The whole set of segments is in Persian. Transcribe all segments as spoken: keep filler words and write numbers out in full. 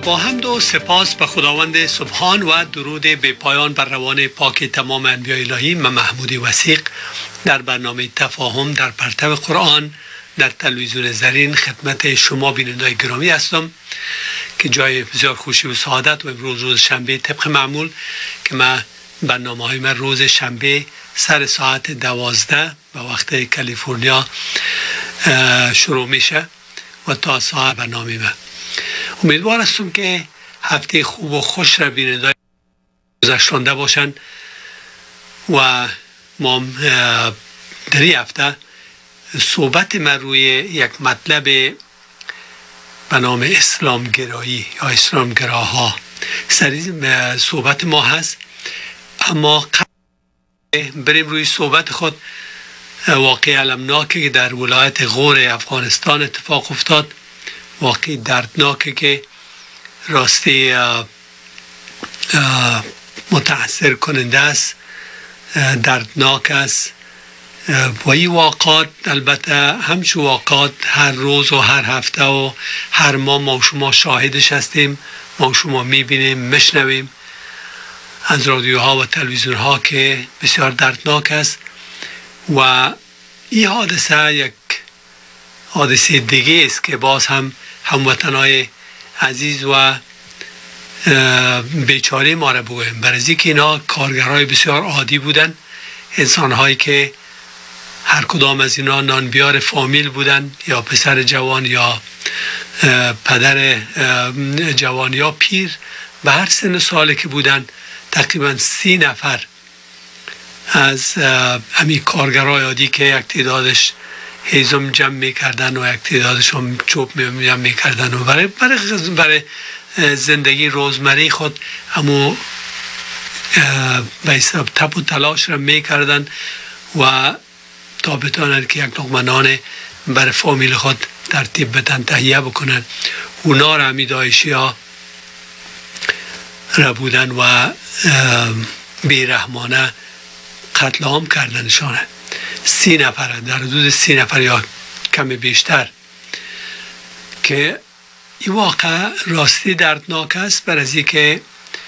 با حمد و سپاس به خداوند سبحان و درود به پایان بر روان پاک تمام انبیاء الهی، من محمود وثیق در برنامه تفاهم در پرتو قرآن در تلویزیون زرین خدمت شما بینندگان گرامی هستم که جای بسیار خوشی و سعادت. و امروز روز شنبه طبق معمول که من برنامه های من روز شنبه سر ساعت دوازده به وقت کالیفرنیا شروع میشه و تا ساعت برنامه من. امیدوار هستم که هفته خوب و خوش را بینندگان گذشتانده باشن و ما در این هفته صحبت من روی یک مطلب به نام اسلام گرایی یا اسلام گراها سری صحبت ما هست. اما بریم روی صحبت خود، واقعی المناکه که در ولایت غور افغانستان اتفاق افتاد، واقعی دردناکه که راستی متاثر کننده است، دردناک است. و این واقعات البته همچون واقعات هر روز و هر هفته و هر ماه ما و شما شاهدش هستیم، ما و شما میبینیم میشنویم از رادیوها و تلویزیون ها که بسیار دردناک است. و این حادثه یک حادثه دیگه است که باز هم هموطنای عزیز و بیچاره ما را بگویم، برای که اینا کارگرای بسیار عادی بودن، انسانهایی که هر کدام از اینا نانبیار فامیل بودن، یا پسر جوان یا پدر جوان یا پیر، به هر سن ساله که بودن. تقریبا سی نفر از همین کارگرای عادی که یک تعدادش هیزم جمع میکردن و یک تعدادش هم چوب جمع میکردن و برای, برای, برای زندگی روزمره خود همو به حساب تپ و تلاش را میکردن و تا بتانند که یک لقمه نان برای فامیل خود ترتیب بدن، تهیه بکنن. اونا را همی داعشی ها را بودن و بیرحمانه قتل عام کردنشانه. سی نفر، در حدود سی نفر یا کم بیشتر، که این واقع راستی دردناک است. برای که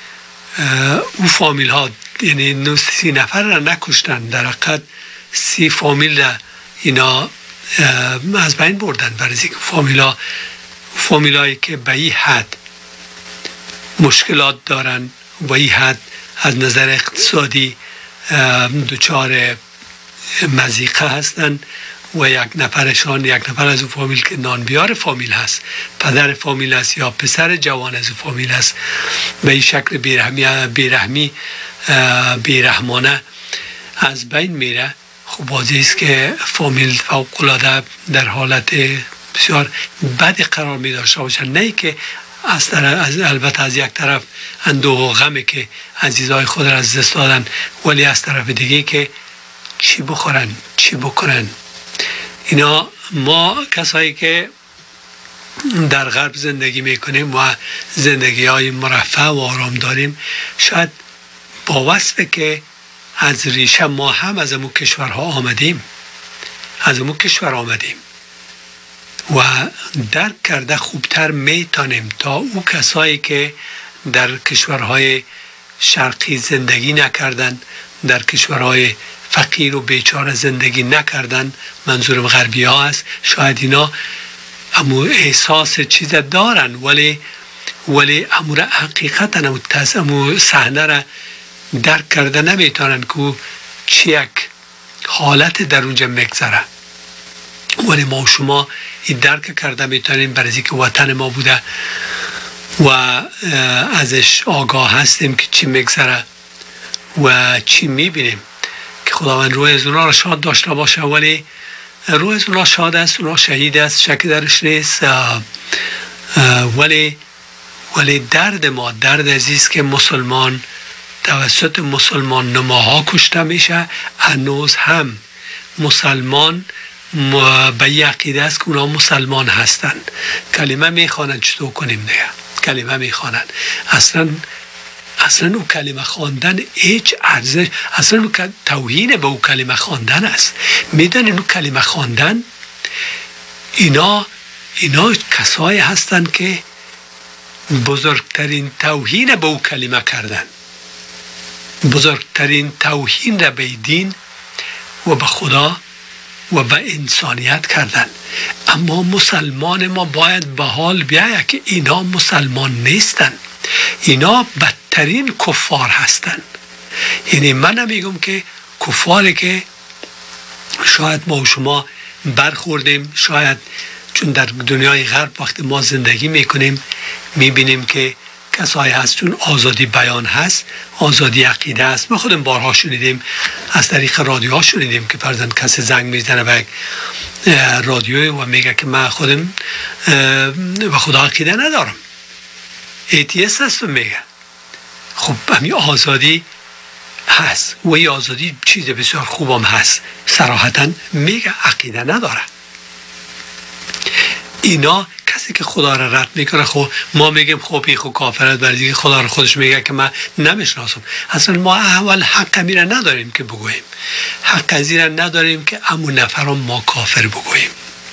او فامیل ها، یعنی سی نفر را نکشتن، در حقیقت سی فامیل را اینا از بین بردن. برای که فامیل ها فامیل هایی که به این حد مشکلات دارن، به این حد از نظر اقتصادی دچار مضیقه هستن و یک نفرشان، یک نفر از اون فامیل که نانبیار فامیل هست، پدر فامیل هست یا پسر جوان از اون فامیل هست، به این شکل بیرحمی بیرحمی بیرحمانه از بین میره. خب واضح است که فامیل فوق‌العاده در حالت بسیار بدی قرار می داشته باشن. نه که از طرف، از البته از یک طرف اندوه و غمه که عزیزای خود را از دست دادن، ولی از طرف دیگه که چی بخورن چی بکنن. اینا ما کسایی که در غرب زندگی میکنیم و زندگی های مرفه و آرام داریم، شاید با وصفه که از ریشه ما هم از امو کشورها آمدیم از امو کشور آمدیم و درک کرده خوبتر میتونیم تا او کسایی که در کشورهای شرقی زندگی نکردن، در کشورهای فقیر و بیچاره زندگی نکردن، منظورم غربی ها است. شاید اینا امو احساس چیز دارن، ولی ولی امو را حقیقتا امو تز امو صحنه را درک کرده نمیتونن که چی یک حالت در اونجا مگذره. ولی ما و شما این درک کرده میتونیم، برای که وطن ما بوده و ازش آگاه هستیم که چی میگذره و چی میبینیم. که خداوند روح از اونا را شاد داشته باشه، ولی روح از اونا شاد است، اونا شهید است، شک درش نیست. ولی ولی درد ما، درد عزیز که مسلمان توسط مسلمان نماها کشته میشه، هنوز هم مسلمان به یه عقیده است که اونا مسلمان هستند. کلمه میخوانند، چطور کنیم دیگه؟ کلمه میخوانند. اصلا اصلا او کلمه خواندن هیچ ارزش، اصلا او توهین به او کلمه خواندن است. میدونین او کلمه خواندن اینا اینا کسایی هستند که بزرگترین توهین به او کلمه کردن، بزرگترین توهین را به دین و به خدا و به انسانیت کردن. اما مسلمان ما باید به حال بیاید که اینا مسلمان نیستن، اینا بدترین کفار هستن. یعنی من نمیگم که کفاری که شاید ما و شما برخوردیم، شاید چون در دنیای غرب وقتی ما زندگی میکنیم میبینیم که کسایی هست چون آزادی بیان هست، آزادی عقیده هست. ما خودم بارها شنیدیم، از طریق رادیو ها شنیدیم که فرضاً کسی زنگ میزنه به رادیو و میگه که من خودم به خدا عقیده ندارم، ایتیست هستم میگه. خب همین آزادی هست و این آزادی چیز بسیار خوبم هست، صراحتاً میگه عقیده نداره. اینا کسی که خدا را رد میکنه، خب ما میگیم خب این خب کافر است، برای اینکه خدا را خودش میگه که من نمیشناسم. اصلا ما اول حق میره نداریم که بگوییم، حق از این نداریم که امون نفر ما کافر بگوییم،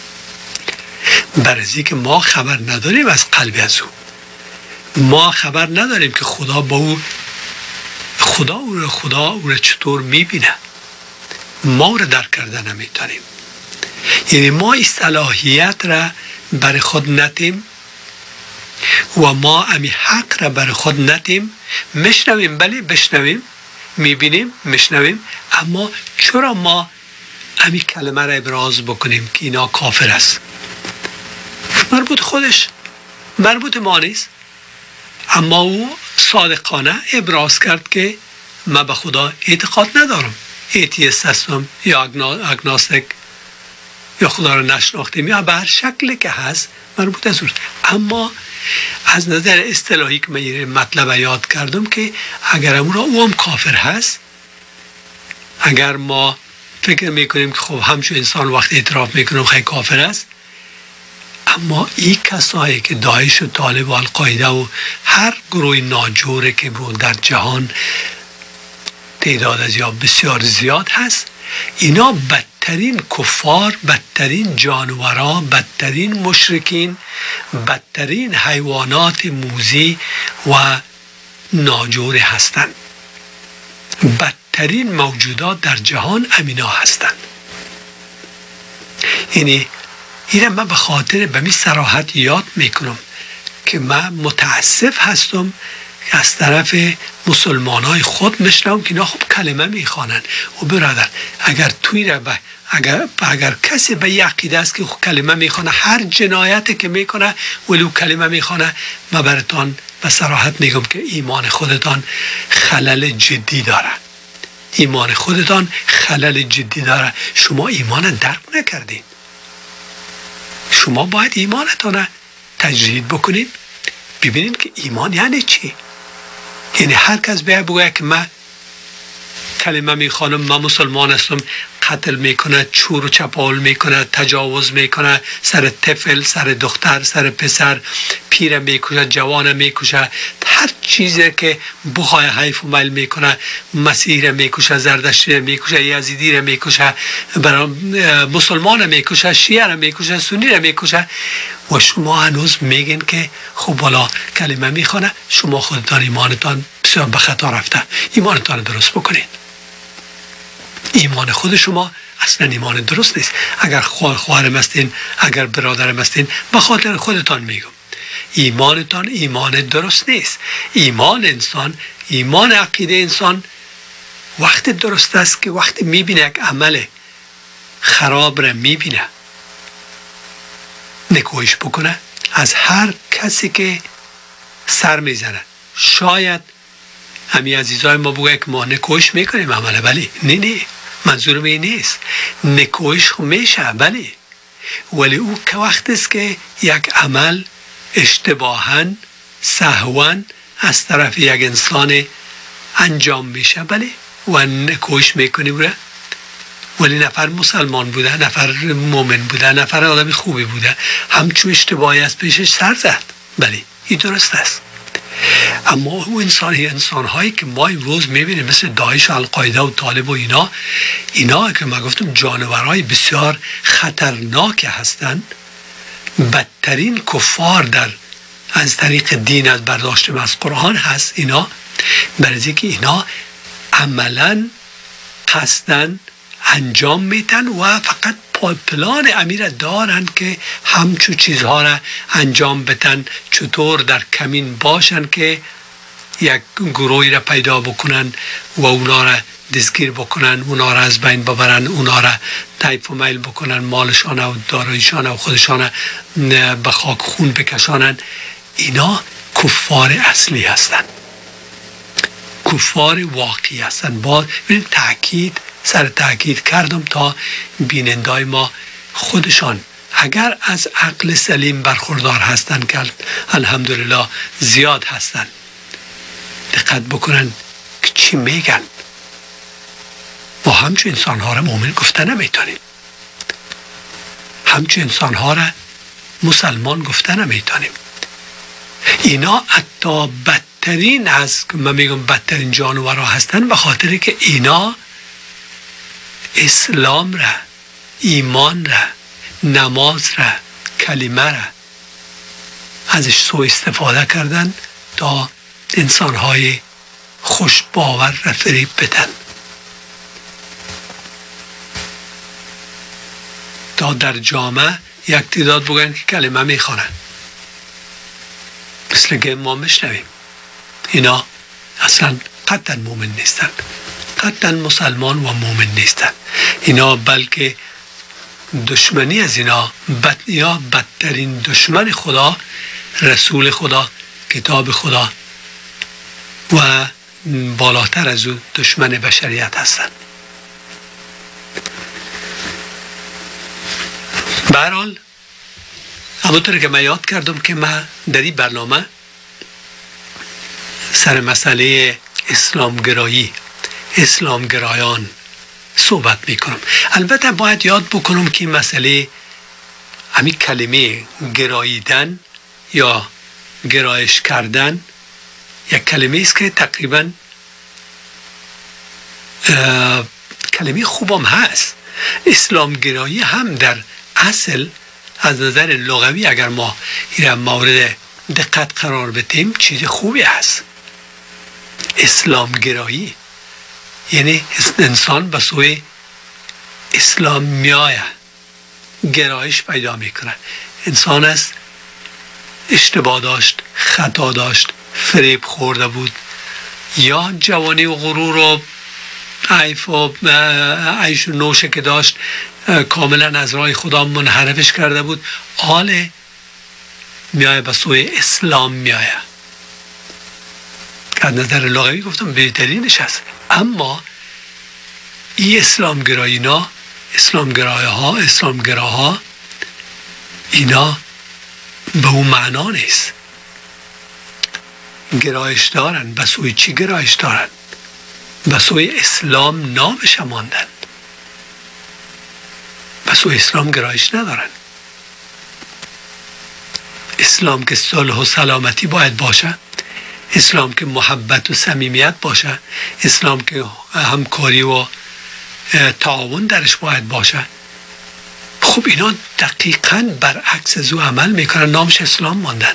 برای اینکه ما خبر نداریم از قلب از او، ما خبر نداریم که خدا با او خدا او را خدا او را چطور میبینه، ما او را درک کرده نمیتونیم. یعنی ما صلاحیت را برای خود ندیم و ما امی حق را برای خود ندیم. مشنویم، بله بشنویم، میبینیم، مشنویم، اما چرا ما امی کلمه را ابراز بکنیم که اینا کافر است؟ مربوط خودش، مربوط ما نیست. اما او صادقانه ابراز کرد که من به خدا اعتقاد ندارم، ایتیست هستم یا اگناستیک یا خدا را نشناختیم یا به هر شکلی که هست مربوط از اوست. اما از نظر اصطلاحی که من مطلب یاد کردم که اگر امون را او هم کافر هست، اگر ما فکر میکنیم که خب همچون انسان وقت اعتراف میکنیم خیلی کافر است، اما این کسایی که داعش و طالب و القاعده و هر گروه ناجوره که در جهان تعداد از یا بسیار زیاد هست، اینا بدترین کفار، بدترین جانورا، بدترین مشرکین، بدترین حیوانات موذی و ناجور هستند. بدترین موجودات در جهان امینا هستند. یعنی اینه من به خاطر به می صراحت یاد میکنم که من متاسف هستم از طرف مسلمان های خود میشنوم که اینا خب کلمه میخوانن. و برادر اگر توی را به اگر, اگر کسی به یه عقیده است که کلمه میخوانه، هر جنایتی که میکنه ولو کلمه میخوانه، من براتان به صراحت میگم که ایمان خودتان خلل جدی داره، ایمان خودتان خلل جدی داره. شما ایمان درک نکردین، شما باید ایمانتان تجدید بکنید، ببینید که ایمان یعنی چی. یعنی هر کس باید بگوید که من کلمه میخوانم، من مسلمان هستم، قتل میکنه، چور و چپاول میکنه، تجاوز میکنه، سر طفل، سر دختر، سر پسر، پیر میکشه، جوان میکشه، هر چیزی که بخواه حیف و میل میکنه، مسیح میکشه، زردشتی میکشه، یزیدی میکشه، مسلمان میکشه، شیعه میکشه، سنی میکشه. و شما هنوز میگین که خب بالا کلمه میخوانه، شما خودتان ایمانتان بسیار به خطا رفته، ایمانتان درست بکنید. ایمان خود شما اصلا ایمان درست نیست. اگر خواهرم هستین، اگر برادرم هستین، به خاطر خودتان میگم ایمانتان ایمان درست نیست. ایمان انسان، ایمان عقیده انسان وقت درست است که وقتی میبینه یک عمل خراب را میبینه، نکویش بکنه از هر کسی که سر میزنه. شاید همین عزیزای ما بگه که ما نکویش میکنیم عمله، ولی نه نه، منظورم این نیست. نکویش خب میشه ولی ولی او که وقت است که یک عمل اشتباهاً سهواً از طرف یک انسان انجام میشه، ولی و نکویش میکنیم را، ولی نفر مسلمان بوده، نفر مومن بوده، نفر آدم خوبی بوده، همچون اشتباهی از پیشش سر زد، بله این درست است. اما او انسانی انسان هایی که ما امروز میبینیم مثل داعش و القاعده و طالب و اینا اینا که من گفتم جانورهای بسیار خطرناک هستند، بدترین کفار در از طریق دین از برداشت از قرآن هست اینا، برای که اینا عملا قصدن انجام میدن و فقط پلان امیر دارن که همچو چیزها را انجام بدن، چطور در کمین باشن که یک گروهی را پیدا بکنن و اونا را دستگیر بکنن، اونا را از بین ببرن، اونا را طیف و میل بکنن، مالشان و داراییشان و خودشان به خاک خون بکشانن. اینا کفار اصلی هستن، کفار واقعی هستن. باز تأکید سر تأکید کردم تا بینندای ما خودشان اگر از عقل سلیم برخوردار هستن که الحمدلله زیاد هستن، دقت بکنن که چی میگن. ما همچون انسان ها را مؤمن گفته نمیتونیم، همچون انسان ها را مسلمان گفته نمیتونیم. اینا حتی بدترین از من میگم بدترین جانورها هستن، به خاطر که اینا اسلام را، ایمان را، نماز را، کلمه را ازش سوء استفاده کردن تا انسانهای خوش باور را فریب بدن، تا در جامعه یک تعداد بگن که کلمه میخوانن، مثل که ما میشنویم. اینا اصلا قطعا مومن نیستن، قطعا مسلمان و مومن نیستن. اینا بلکه دشمنی از اینا بد، یا بدترین دشمن خدا، رسول خدا، کتاب خدا و بالاتر از او دشمن بشریت هستن. به هر حال همونطور که من یاد کردم که من در این برنامه سر مسئله اسلامگرایی، اسلامگرایان صحبت میکنم. البته باید یاد بکنم که مسئله همین کلمه گراییدن یا گرایش کردن یک کلمه است که تقریبا کلمه خوبم هست. اسلامگرایی هم در اصل از نظر لغوی اگر ما این مورد دقت قرار بدیم چیز خوبی هست. اسلامگرایی یعنی انسان به سوی اسلام میآید، گرایش پیدا میکنه. انسان است اشتباه داشت، خطا داشت، فریب خورده بود، یا جوانی و غرور و عیف و عیش و نوشه که داشت کاملا از راه خدا منحرفش کرده بود، حال میآید به سوی اسلام میآید. از نظر لغوی گفتم بهترینش هست. اما این اسلامگرایی ها، اسلامگرای ها، اسلامگراها اینا به اون معنا نیست. گرایش دارن. به سوی چی گرایش دارن؟ به سوی اسلام نامش ماندن، به سوی اسلام گرایش ندارن. اسلام که صلح و سلامتی باید باشه، اسلام که محبت و صمیمیت باشه، اسلام که همکاری و تعاون درش باید باشه. خب اینا دقیقاً برعکس از او عمل میکنن، نامش اسلام ماندن.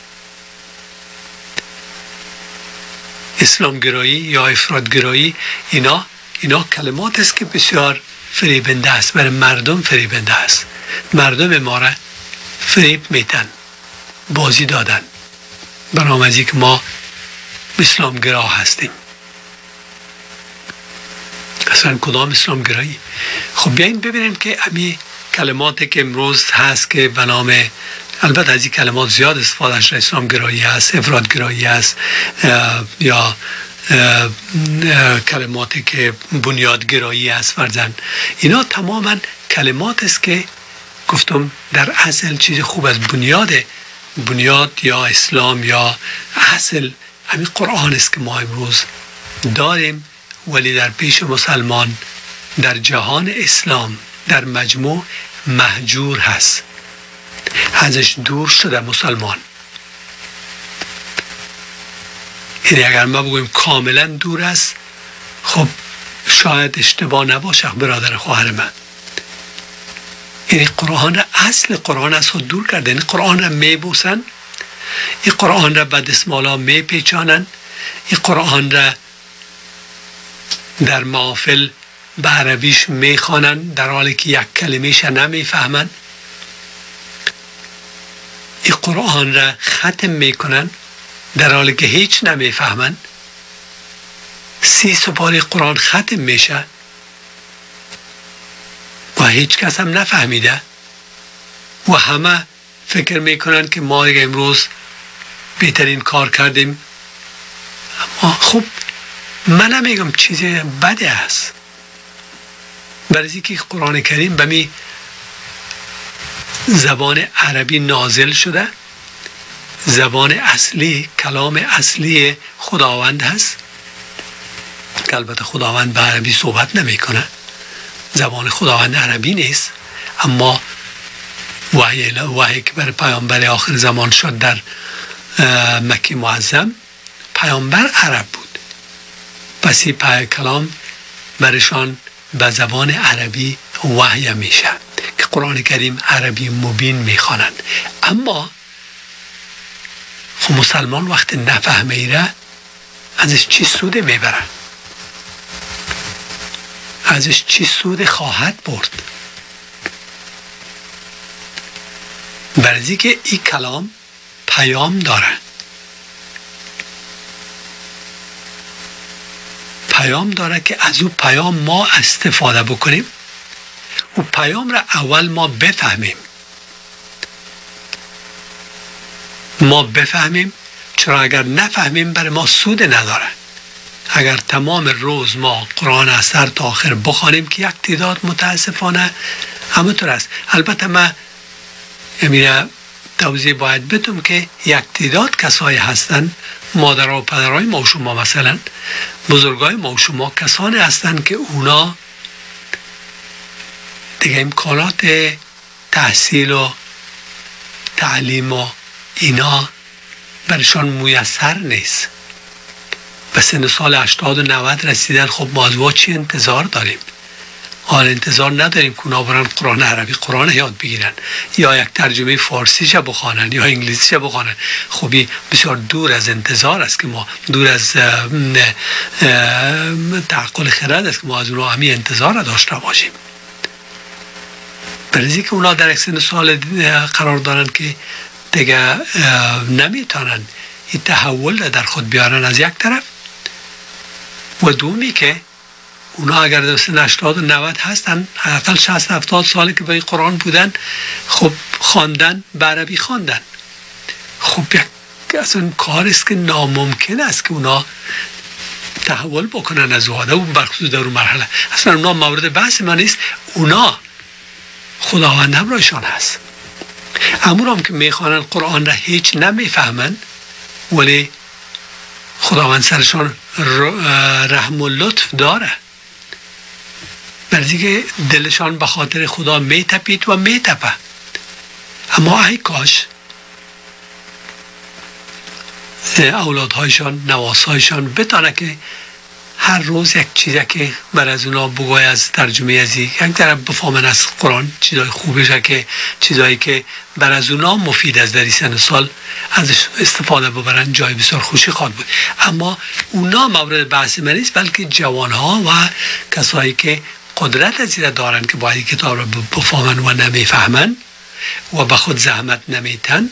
اسلامگرایی یا افراطگرایی اینا اینا کلمات است که بسیار فریبنده است، برای مردم فریبنده است. مردم ما را فریب میدن، بازی دادن، برنامه‌ای که ما اسلامگرا هستیم. اصلا کدام اسلامگرایی؟ خب بیاین ببینیم که امی کلماتی که امروز هست که به نام، البته از این کلمات زیاد استفاده شده، اسلامگرایی هست، افراطگرایی هست، یا کلماتی که بنیادگرایی هست فرزن، اینا تماما کلمات است که گفتم در اصل چیز خوب از بنیاد بنیاد یا اسلام یا اصل همین قرآن است که ما امروز داریم، ولی در پیش مسلمان در جهان اسلام در مجموع مهجور هست، ازش دور شده مسلمان. یعنی اگر ما بگویم کاملا دور است، خب شاید اشتباه نباشه برادر خواهر من. یعنی قرآن اصل قرآن از خود دور کرده. یعنی قرآن را میبوسن این قرآن را به دستمالا می پیچانند، این قرآن را در محافل به عربیش می خوانند در حالی که یک کلمهش نمی فهمند. این قرآن را ختم می کنند در حالی که هیچ نمی فهمند. سی سپاره قرآن ختم میشه و هیچ کس هم نفهمیده و همه فکر میکنن که ما امروز بهترین کار کردیم. اما خب من نمیگم چیز بده است، برای که قرآن کریم به می زبان عربی نازل شده، زبان اصلی، کلام اصلی خداوند هست که البته خداوند به عربی صحبت نمیکنه، زبان خداوند عربی نیست، اما وحی وحی که برای پیامبر آخر زمان شد در مکه معظم، پیامبر عرب بود، پس این پای کلام برشان به زبان عربی وحی میشه که قرآن کریم عربی مبین میخوانند. اما خب مسلمان وقت نفهمه ایره ازش چی سود میبرن؟ ازش چی سود خواهد برد؟ برای که این کلام پیام داره، پیام داره که از او پیام ما استفاده بکنیم و پیام را اول ما بفهمیم. ما بفهمیم، چرا اگر نفهمیم برای ما سود نداره. اگر تمام روز ما قرآن از سر تا آخر بخوانیم که یک تعداد متاسفانه همونطور است. البته من امیره توضیح باید بدم که یک تعداد کسایی هستند، مادر و پدرای ما و شما، مثلا بزرگای ما و شما، کسانی هستند که اونا دیگه امکانات تحصیل و تعلیم و اینا برشان میسر نیست. به سن سال هشتاد و نود رسیدن. خب ما از وا چی انتظار داریم؟ حال انتظار نداریم که اونا برن قرآن عربی قرآن یاد بگیرن یا یک ترجمه فارسیش بخوانن یا انگلیسیش بخوانن. خب بسیار دور از انتظار است که ما، دور از تعقل خرد است که ما از اونا همین انتظار را داشته باشیم. برای که اونا در یک سن سال قرار دارن که دیگه نمیتونن این تحول را در خود بیارن از یک طرف، و دومی که اونا اگر در سن هشتاد و نود هستن، حداقل شصت هفتاد ساله که به این قرآن بودن، خب خواندن، به عربی خواندن. خب یک اصلا کار است که ناممکن است که اونا تحول بکنن از واده و برخصوص در اون مرحله. اصلا اونا مورد بحث من نیست، اونا خداوند هم رایشان هست. امور هم که میخوانن قرآن را هیچ نمیفهمن، ولی خداوند سرشان رحم و لطف داره، برای که دلشان به خاطر خدا میتپید و میتپه. اما ای کاش اولادهایشان، نواسایشان بتانه که هر روز یک چیزی که بر از اونا بگوی از ترجمه ازی، یک طرف بفهمن از قرآن چیزای خوبشه، که چیزایی که بر از اونا مفید از در سن سال ازش استفاده ببرن، جای بسیار خوشی خواهد بود. اما اونا مورد بحث من نیست، بلکه جوانها و کسایی که قدرت از این دارن که باید کتاب را بفهمن و نمیفهمن و به خود زحمت نمیتن،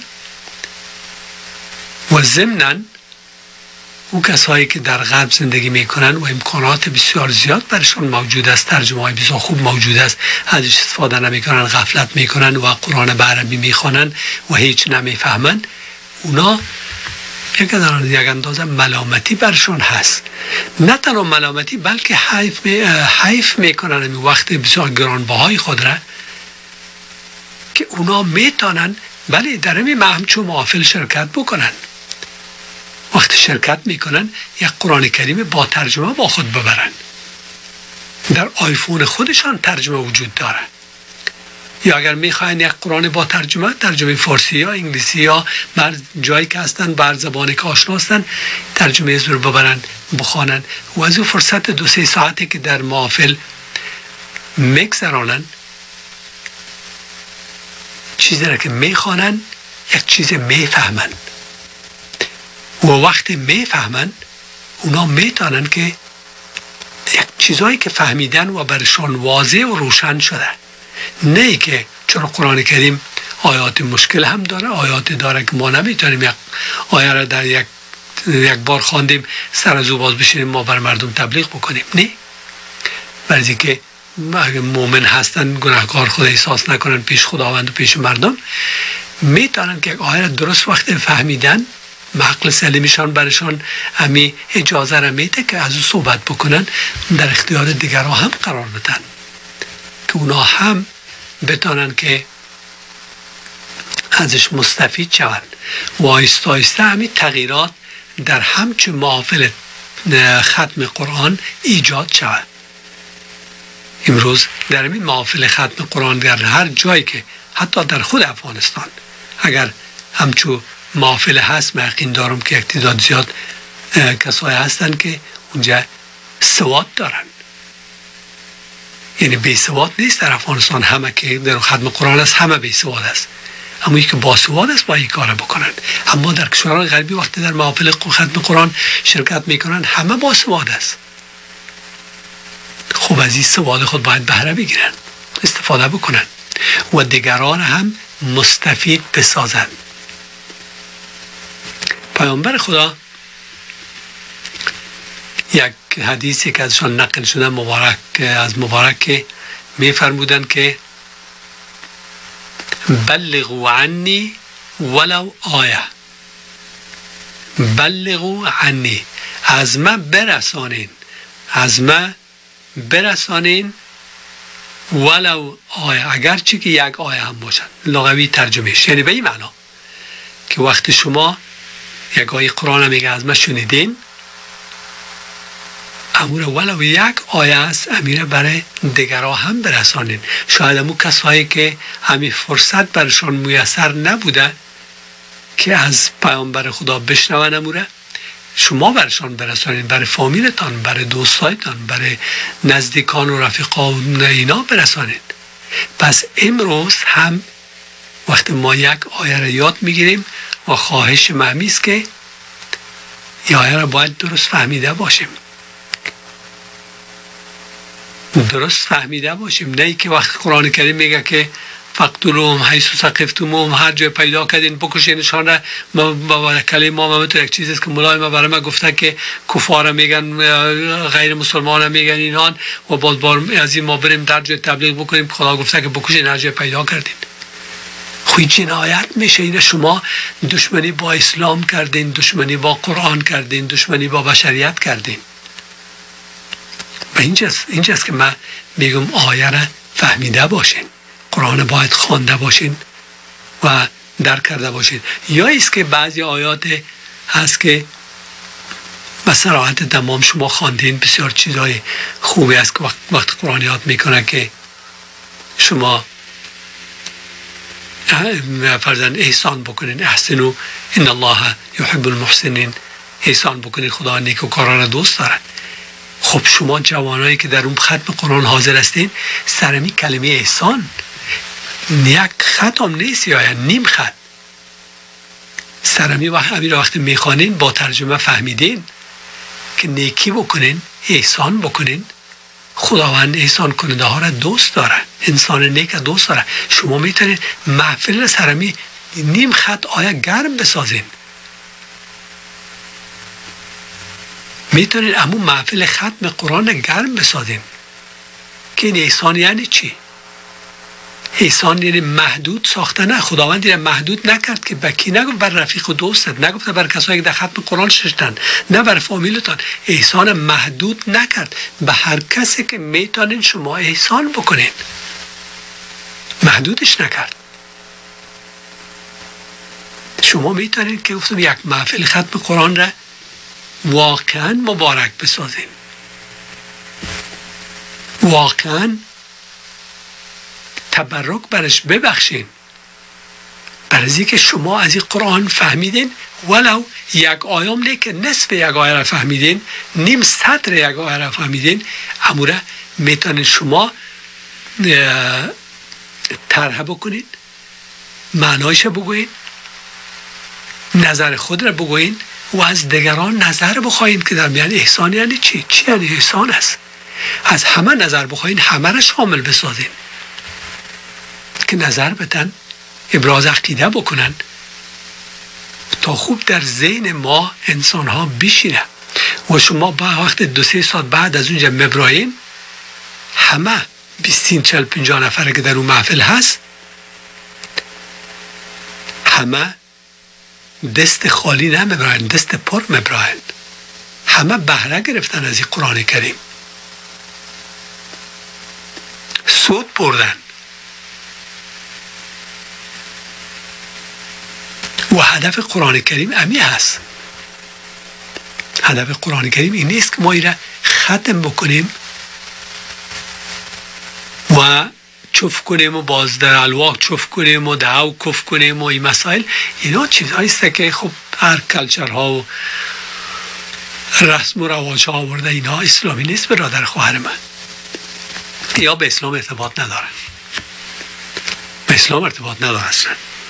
و ضمناً او کسایی که در غرب زندگی میکنن و امکانات بسیار زیاد برشون موجود است، ترجمه های بسیار خوب موجود است، ازش استفاده نمیکنن، غفلت میکنن و قرآن به عربی میخوانن و هیچ نمیفهمن، اونا یک اندازه ملامتی برشون هست. نه تنها ملامتی، بلکه حیف, می، حیف میکنن این وقت بسیار گرانبهای خود را که اونا میتونن بله در این همچون محافل شرکت بکنن. وقتی شرکت میکنن یک قرآن کریم با ترجمه با خود ببرن. در آیفون خودشان ترجمه وجود داره، یا اگر میخواین یک قرآن با ترجمه، ترجمه فارسی یا انگلیسی یا بر جایی که هستن بر زبانی که آشنا هستن، ترجمه از رو ببرن بخوانن و از اون فرصت دو سه ساعتی که در محافل میگذرانن، چیزی را که میخوانن یک چیز میفهمن. و وقتی میفهمن اونا میتونن که یک چیزایی که فهمیدن و برشان واضح و روشن شده، نه که چون قرآن کریم آیات مشکل هم داره، آیات داره که ما نمیتونیم یک آیه را در یک یک بار خواندیم سر از او باز بشینیم ما بر مردم تبلیغ بکنیم. نه، برای اینکه اگه مؤمن هستن گناهکار خود احساس نکنن پیش خداوند و پیش مردم، میتونن که یک آیه را درست وقت فهمیدن عقل سلیمشان برشان همی اجازه را میده که از او صحبت بکنن، در اختیار دیگرها هم قرار بدن که اونا هم بتونن که ازش مستفید شوند و آیسته آیسته همین تغییرات در همچون محافل ختم قرآن ایجاد شود. امروز در این محافل ختم قرآن در هر جایی که حتی در خود افغانستان اگر همچون محافل هست، من یقین دارم که یک تعداد زیاد کسایی هستن که اونجا سواد دارن، یعنی بی سواد نیست در افغانستان. همه که در ختم قرآن است همه بی سواد است، اما که با سواد است با این کار بکنن. اما در کشورهای غربی وقتی در محافل ختم قرآن شرکت میکنن همه با سواد است. خوب از این سواد خود باید بهره بگیرن، استفاده بکنن و دیگران هم مستفید بسازن. پیامبر خدا یک حدیثی که ازشان نقل شده مبارک از مبارک که می فرمودن که بلغوا عنی ولو آیه، بلغوا عنی، از من برسانین، از من برسانین ولو آیه، اگرچه که یک آیه هم باشد. لغوی ترجمهش یعنی به این معنا که وقتی شما یک آیه قرآن میگه از ما شنیدین، امور ولو یک آیه است امیره برای دیگرها هم برسانین. شاید امو کسایی که همین فرصت برشان میسر نبوده که از پیامبر خدا بشنون اموره، شما برشان برسانین، برای فامیلتان، برای دوستایتان، برای نزدیکان و رفیقا و اینا برسانین. پس امروز هم وقتی ما یک آیه را یاد میگیریم و خواهش مهمی است که این آیه را باید درست فهمیده باشیم، درست فهمیده باشیم. نه که وقت قرآن کریم میگه که فقتلوهم حیث ثقفتموهم، هر جای پیدا کردین بکشینشان را. با کلمه ما مثل یک چیزی است که مولای ما برای ما گفته که کفار میگن، غیر مسلمان میگن اینان، و باز بار از این ما بریم در جای تبلیغ بکنیم خدا گفته که بکشین هر جای پیدا کردین. خوی جنایت میشه. این شما دشمنی با اسلام کردین، دشمنی با قرآن کردین، دشمنی با بشریت کردین. و اینجاست اینجاست که من میگم آیه را فهمیده باشین، قرآن باید خوانده باشین و درک کرده باشین. یا است که بعضی آیات هست که به صراحت تمام شما خواندین، بسیار چیزای خوبی است که وقت, وقت قرآن یاد میکنه که شما فرضاً احسان بکنین، احسنوا ان الله یحب المحسنین، احسان بکنین، خدا نیکوکاران را دوست دارد. خب شما جوانایی که در اون ختم قرآن حاضر هستین، سرمی کلمه احسان یک خط هم نیست یا نیم خط، سرمی وقتی وقتی میخوانین با ترجمه فهمیدین که نیکی بکنین، احسان بکنین. خداوند احسان کننده ها را دوست داره، انسان نیک دوست داره. شما میتونید محفل سرمی نیم خط آیه گرم بسازین، میتونید امون محفل ختم قرآن گرم بسازین. که این احسان یعنی چی؟ احسان یعنی محدود ساخته. نه، خداوند این محدود نکرد که بکی نگفت بر رفیق و دوستت، نگفت بر کسایی که در ختم قرآن شدن، نه بر فامیلتان. احسان محدود نکرد، به هر کسی که میتونین شما احسان بکنین، محدودش نکرد. شما میتونین که گفتم یک محفل ختم قرآن را واقعا مبارک بسازین، واقعا تبرک برش ببخشین، برای که شما از این قرآن فهمیدین، ولو یک آیام نه که نصف یک آیه را فهمیدین، نیم سطر یک آیه را فهمیدین، اموره میتونین شما طرح بکنین، معنایش بگوین، نظر خود را بگوین و از دیگران نظر بخواهیم که در میان احسان یعنی چی؟ چی یعنی احسان است؟ از همه نظر بخواهیم، همه را شامل بسازیم که نظر بدن، ابراز عقیده بکنن تا خوب در ذهن ما انسان ها بشینه. و شما با وقت دو سه ساعت بعد از اونجا مبراهیم، همه بیستین چل پنجاه نفره که در اون محفل هست، همه دست خالی نمیبراین، دست پر میبراین. همه بهره گرفتن از این قرآن کریم، سود بردن. و هدف قرآن کریم امی هست. هدف قرآن کریم این نیست که ما این را ختم بکنیم و چف کنیم و باز در الواق چف کنیم و دعو کف کنیم و این مسائل. اینا چیزهایی است که خب هر کلچرها و رسم و رواج ها آورده. اینا اسلامی نیست برادر خواهر من، یا به اسلام ارتباط نداره، به اسلام ارتباط نداره اصلا.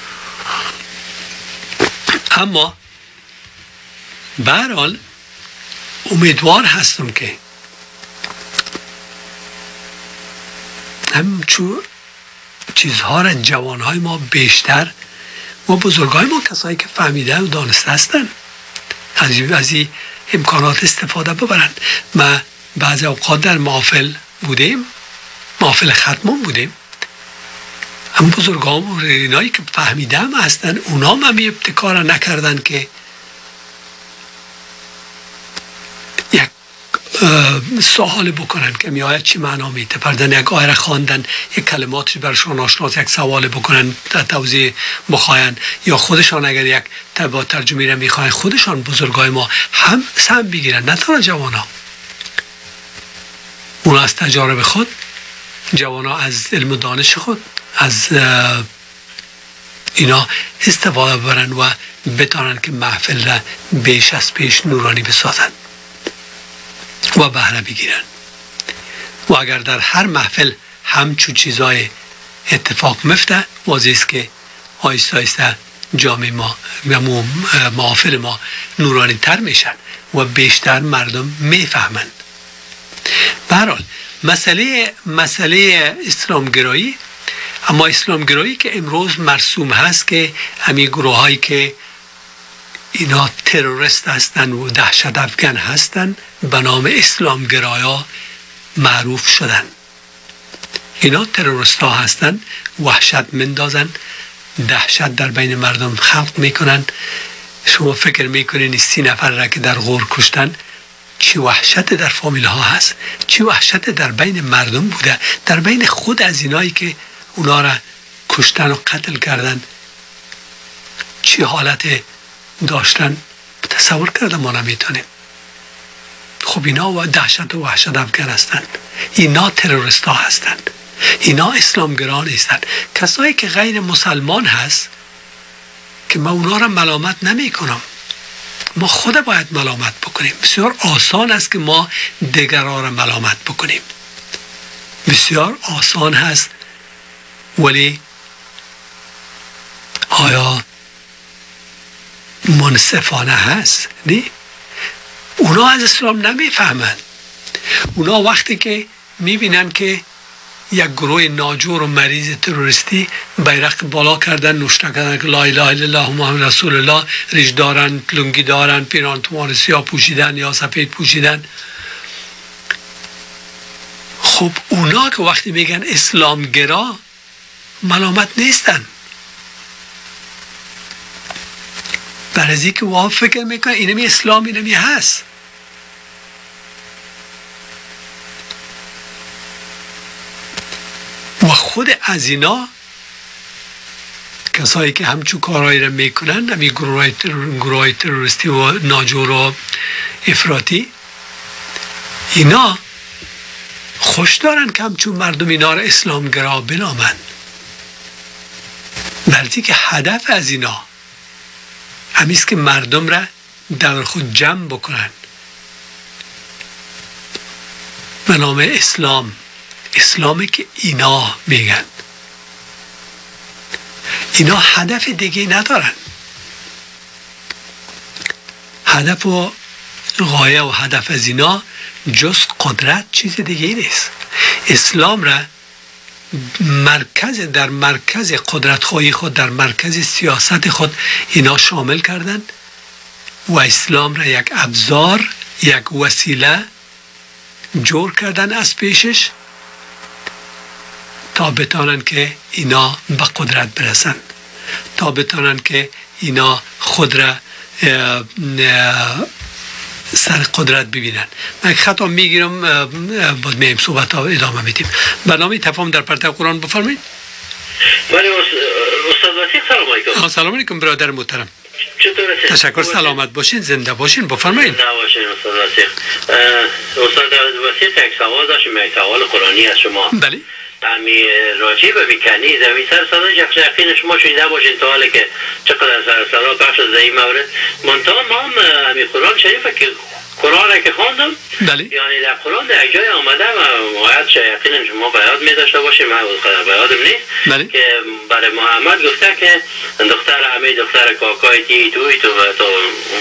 اما به هر حال امیدوار هستم که همچون چیزها را جوانهای ما بیشتر و بزرگای ما، کسایی که فهمیده و دانسته هستن، از این امکانات استفاده ببرن. ما بعضی اوقات در محافل بودیم، محافل ختمون بودیم، هم بزرگان و اینایی که فهمیده هم هستن، اونا هم همی ابتکار نکردن که یک سوال بکنن که می آید چی معنا میده، پردن یک آیه خواندن، یک کلماتی برشان آشناس، یک سوال بکنن، توضیح بخواین، یا خودشان اگر یک تبع ترجمه را میخواین، خودشان بزرگای ما هم سهم بگیرن، نه تنها جوانا. اونا از تجارب خود، جوانا از علم و دانش خود، از اینا استفاده ببرن و بتانن که محفل را بیش از پیش نورانی بسازن و بهره بگیرن. و اگر در هر محفل همچون چیزای اتفاق مفته، واضح است که آیسته آیسته جامعه ما و محافل ما نورانی تر میشن و بیشتر مردم میفهمند. به هر حال مسئله مسئله اسلامگرایی، اما اسلامگرایی که امروز مرسوم هست که همین گروه هایی که اینا تروریست هستن و دهشت افکن هستن به نام اسلامگرایا معروف شدن. اینا تروریست ها هستن، وحشت مندازن، دهشت در بین مردم خلق میکنن. شما فکر میکنین سی نفر را که در غور کشتن چی وحشت در فامیل ها هست، چی وحشت در بین مردم بوده، در بین خود از اینایی که اونا را کشتن و قتل کردن چی حالت داشتن تصور کردن ما نمیتونیم. خب اینا و دهشت و وحشت افکن هستند، اینا تروریست ها هستند، اینا اسلامگران هستند. کسایی که غیر مسلمان هست که ما اونا را ملامت نمی کنم، ما خود باید ملامت بکنیم. بسیار آسان است که ما دیگران را ملامت بکنیم، بسیار آسان هست، ولی آیا منصفانه هست؟ نه. اونا از اسلام نمیفهمند. اونا وقتی که میبینن که یک گروه ناجور و مریض تروریستی بیرق بالا کردن، نوشته کردن که لا اله الا الله محمد رسول الله، ریش دارن، لنگی دارن، پیران تومان سیاه پوشیدن یا سفید پوشیدن، خب اونا که وقتی میگن اسلامگرا ملامت نیستن، برای که واقع فکر میکنن اینمی اسلام اینمی هست. و خود از اینا کسایی که همچون کارهایی را میکنن، همی گروه های تروریستی و ناجور و افراطی، اینا خوش دارن که همچون مردم اینا را اسلامگرا بنامند، برای که هدف از اینا همیست که مردم را در خود جمع بکنن به نام اسلام، اسلامی که اینا میگن. اینا هدف دیگه ندارن، هدف و غایه و هدف از اینا جز قدرت چیز دیگه نیست. اسلام را مرکز در مرکز قدرت خواهی خود، در مرکز سیاست خود اینا شامل کردن و اسلام را یک ابزار، یک وسیله جور کردن از پیشش تا بتانن که اینا به قدرت برسن، تا بتانن که اینا خود را سر قدرت ببینن. من خطا میگیرم، باید میایم صحبت ها ادامه میدیم. برنامه تفاهم در پرتو قرآن بفرمایید. بله استاد وسیق، سلام علیکم. سلام علیکم برادر محترم. چطور هستید؟ تشکر، سلامت باشین، زنده باشین، بفرمایید. زنده باشین استاد وسیق. استاد وسیق یک سوال داشتیم، یک سوال قرآنی از شما. بله. امی راجی به میکنیز امی سر صدا یقین شما شنیده باشین تا حالا که چقدر سر صدا بخش از این مورد منتها ما هم امی قرآن شریفه که قرآن که خواندم، بله. یعنی در قرآن در جای آمده و باید یقین شما باید می داشته باشیم، من بایادم نیست، بله. که برای محمد گفته که دختر امی دختر کاکای تی توی تو و تو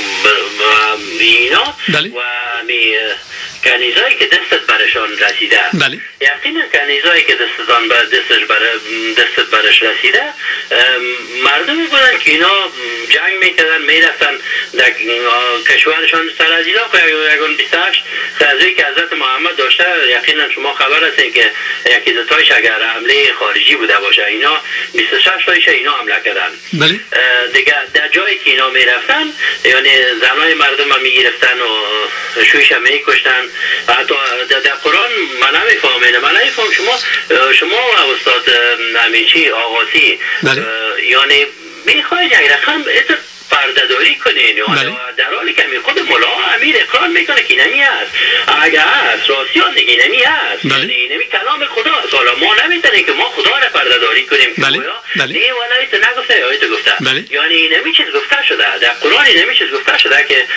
اینا، بله. و امی کنیزایی که دستت برشان رسیده، بله. یقینا کنیزایی که دستتان بر دستش بر دستت برش رسیده مردمی بودن که اینا جنگ میکردن، میرفتن در کشورشان سر از اینا یکون بیست و هشت تازه که حضرت محمد داشته. یقینا شما خبر هستین که یکی دو تایش اگر حمله خارجی بوده باشه اینا بیست و شش تایش اینا حمله کردن. بله. دیگه در جایی که اینا میرفتن یعنی زنای مردم هم میگرفتن و شویش هم میکشتن. حتی در قرآن من نمیفهمم، من نمیفهم شما شما استاد نمیچی آغازی یعنی میخواید یک رقم پردهداری کنین، یعنی در حالی که خود ملا امیر اقرار میکنه که نمی هست، اگر هست راسیان دیگه نمی هست، یعنی نمی کلام خدا است. حالا ما نمیتونیم که ما خدا را پردهداری کنیم که بله. بله. نه ولی ایت نگفته یا ایت گفته، بله. یعنی نمی چیز گفته شده در قرآن، نمی چیز گفته شده که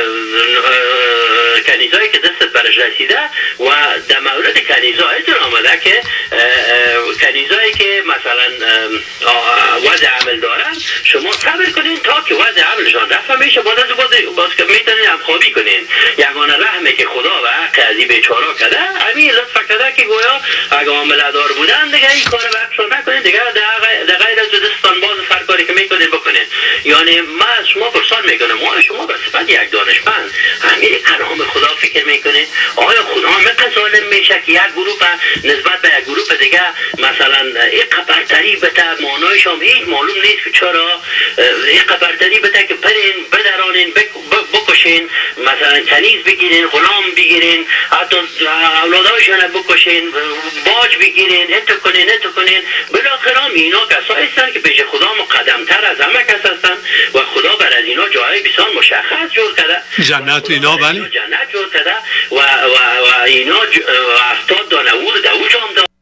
کنیزایی که دستت برش رسیده و در مورد کنیزا ایت آمده که کنیزایی که مثلا وضع عمل دارن شما صبر کنین تا که وضع عملشان رفت میشه، باز از باز که میتونین همخوابی کنین. یگانه رحمه که خدا و حق از این بیچاره کرده، همین لطف کرده که گویا اگه عامله دار بودن دیگه این کار وقتشون نکنین، دیگه در غیر از دستان باز هر کاری که میکنین بکنین. یعنی من از شما پرسان میکنم، ما شما به صفت یک دانشمند همین کلام خدا فکر میکنین آیا خدا همه ظالم میشه که یک گروه نسبت به یک گروه دیگه مثلا این قبرتری بته معنایش هم هیچ معلوم نیست چرا این قبرتری بته که برین بدرانین بکشین، مثلا کنیز بگیرین، غلام بگیرین، حتی اولاداشون بکشین، باج بگیرین، اتو کنین اتو کنین. بالاخره اینا کسایی هستن که پیش خدا مقدمتر از همه کس هستن و خدا بر از اینا جای بسیار مشخص جور کرده، جنت و اینا. بله. جنت جور کرده و و و اینا هفتاد دانه اور دوج هم داره.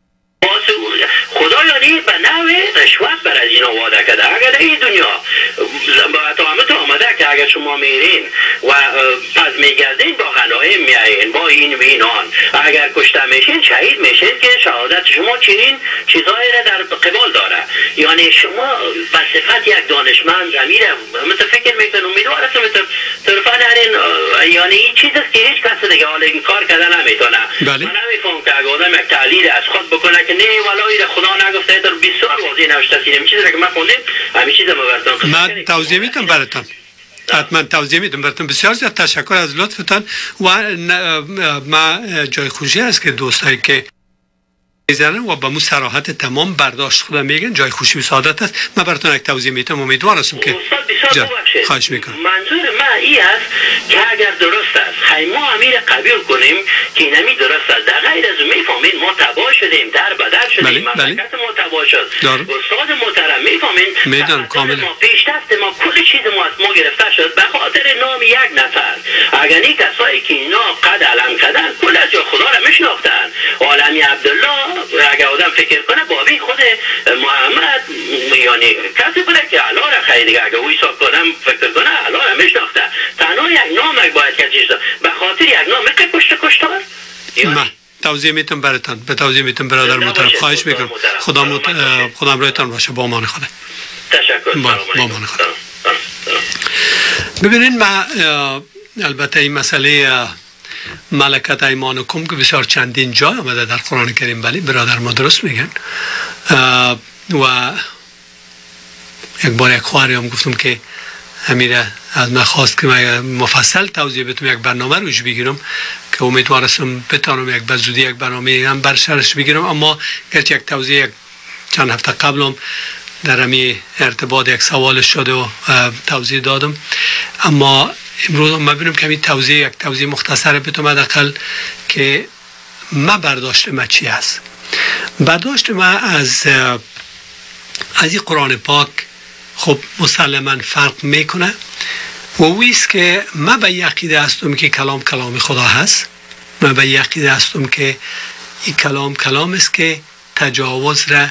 خدا یعنی به نوع رشوت بر از اینا واده کرده. اگر این دنیا تو آمده که اگر شما میرین و پس میگردین با غنایم میایین با این و اینان، اگر کشته میشین شهید میشین که شهادت شما چنین چیزایی را در قبال داره. یعنی شما به صفت یک دانشمند امیر مثل فکر میکنم امیدوار هستم طرفان هرین، یعنی این چیز است که هیچ کس دیگه حالا این کار کرده نمیتونه. من نمیفهم که اگر آدم یک تعلیل از خود بکنه که نه ولایی را خدا نگفته، در بسیار واضح نوشته این چیزی را که من خوندم همین چیزا مبرتون من توضیح میدم براتون، حتما توضیح میدم براتون. بسیار زیاد تشکر از لطفتان و ما جای خوشی است که دوستایی که میزنن و با مو صراحت تمام برداشت خدا میگن جای خوشی و سعادت است. من براتون یک توضیح میدم، امیدوار هستم که خواهش میکنم. منظور من این است که اگر درست است خیلی ما امیر قبول کنیم که نمی درست است، در غیر از میفهمین ما تباه شدیم، در بدر شدیم، مملکت ما تباه شد. استاد محترم میفهمین میدونم کاملا. ما پیشرفت ما کل چیز ما از ما گرفته شد به خاطر نام یک نفر. اگر این کسایی که اینا قد علم کردن کل از خدا را میشناختن. عالمی عبدالله اگر آدم فکر کنه بابی خود محمد یعنی کسی بوده که علا را خیلی اگر او حساب کنم فکر کنه علا را میشناخته. تنها یک نامک باید کسیش داد به خاطر یک نامک کشت کشتار. من توضیح میتونم براتون به توضیح میتونم برادر محترم. خواهش میکنم. خدا مت... خدا امرایتان باشه. با امان خدا. تشکر. با, با امان خدا. ببینید ما البته این مسئله ملکت ایمانکم که بسیار چندین جای آمده در قرآن کریم، ولی برادر ما درست میگن. و یک بار یک خواهری هم گفتم که امیره از من خواست که من مفصل توضیح بتم یک برنامه روش بگیرم که امیدوارم بتانم یک بزودی یک برنامه هم بر سرش بگیرم، اما گرچه یک توضیح یک چند هفته قبلم در امی ارتباط یک سوال شده و توضیح دادم، اما امروز ما ببینم که همین توضیح یک توضیح مختصر بتم حداقل که ما برداشت ما چی است. برداشت ما از از این قرآن پاک خب مسلما فرق میکنه و اویست که ما به یقیده هستم که کلام کلام خدا هست. ما به یقیده هستم که این کلام کلام است که تجاوز را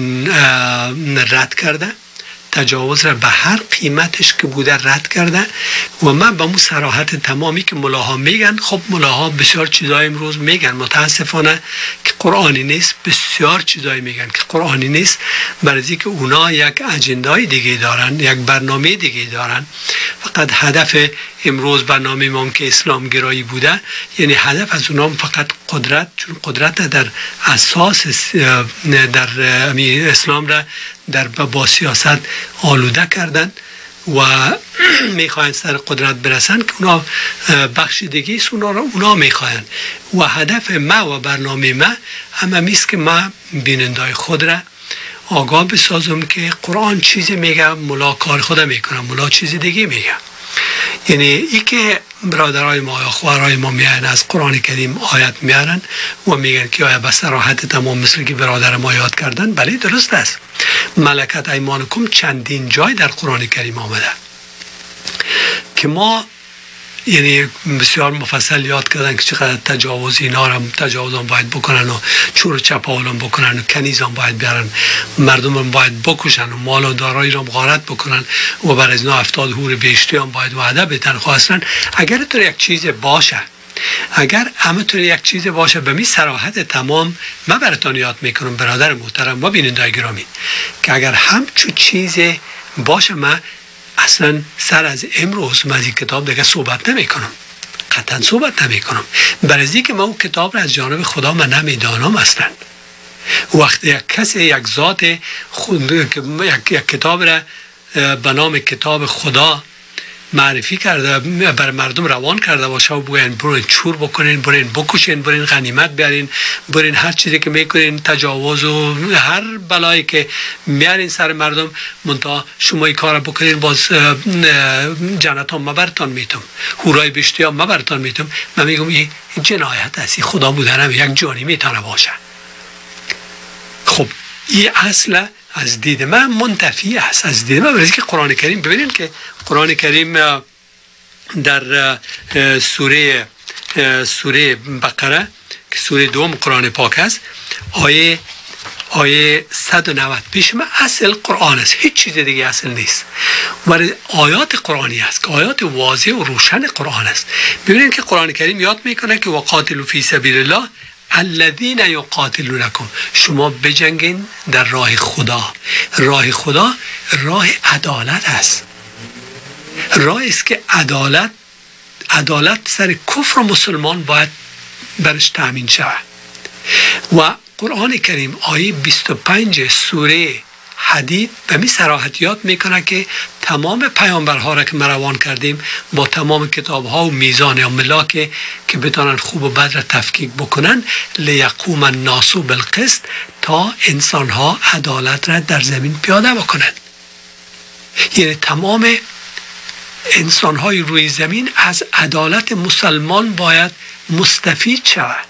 رد کرده، تجاوز را به هر قیمتش که بوده رد کرده. و من با مو صراحت تمامی که ملاها میگن، خب ملاها بسیار چیزای امروز میگن متاسفانه که قرآنی نیست، بسیار چیزایی میگن که قرآنی نیست، برای که اونا یک اجندای دیگه دارن، یک برنامه دیگه دارن. فقط هدف امروز برنامه ما که اسلام گرایی بوده، یعنی هدف از اونا فقط قدرت، چون قدرت در اساس در اسلام را در با سیاست آلوده کردن و میخواین سر قدرت برسن که اونا بخش دیگه است، اونا را اونا میخواین. و هدف ما و برنامه ما همه میست که ما بینندای خود را آگاه بسازم که قرآن چیزی میگه، ملا کار خود میکنه، ملا چیزی دیگه میگه. یعنی ای که برادرای ما یا خواهرای ما میان از قرآن کریم آیت میارن و میگن که آیا به صراحت تمام مثل که برادر ما یاد کردن، بله درست است. ملکت ایمانکم چندین جای در قرآن کریم آمده که ما یعنی بسیار مفصل یاد کردن که چقدر تجاوز اینا را تجاوز هم باید بکنن و چور چپاول هم بکنن و کنیز هم باید بیارن، مردم هم باید بکشن و مال و دارایی را غارت بکنن و بر از اینا هفتاد حور بهشتی هم باید وعده بدن. خواستن اگر تو یک چیز باشه، اگر همینطور یک چیز باشه به می صراحت تمام من براتون یاد میکنم برادر محترم و بینندگان گرامی که اگر همچون چیز باشه من اصلا سر از امروز من از این کتاب دیگه صحبت نمی کنم، قطعا صحبت نمی کنم، برای که من اون کتاب را از جانب خدا من نمیدانم. اصلا وقتی یک کسی یک ذات خود یک, یک کتاب را به نام کتاب خدا معرفی کرده، بر مردم روان کرده باشه و بگوین برین چور بکنین، برین بکشین، برین غنیمت بیارین، برین هر چیزی که میکنین تجاوز و هر بلایی که میارین سر مردم، منتها شما این کار بکنین باز جنت ها مبرتان میتم، هورای بشتی ها مبرتان میتم. من میگم این جنایت است، خدا بودنم یک جانی میتونه باشه. خب این اصل از دید من منتفی است، از دید من. برای که قرآن کریم ببینید که قرآن کریم در سوره سوره بقره که سوره دوم قرآن پاک است، آیه آیه صد و نود پیش من اصل قرآن است، هیچ چیز دیگه اصل نیست. ولی آیات قرآنی است که آیات واضح و روشن قرآن است. ببینید که قرآن کریم یاد میکنه که وقاتلوا فی سبیل الله الذین یقاتلونکم، شما بجنگین در راه خدا. راه خدا راه عدالت است، راه است که عدالت عدالت سر کفر و مسلمان باید برش تامین شود. و قرآن کریم آیه بیست و پنج سوره حدید به می صراحت یاد میکنه که تمام پیامبرها را که ما روان کردیم با تمام کتابها و میزان یا ملاک که بتانن خوب و بد را تفکیک بکنن، لیقوم الناس بالقسط، تا انسانها عدالت را در زمین پیاده بکنن. یعنی تمام انسانهای روی زمین از عدالت مسلمان باید مستفید شود.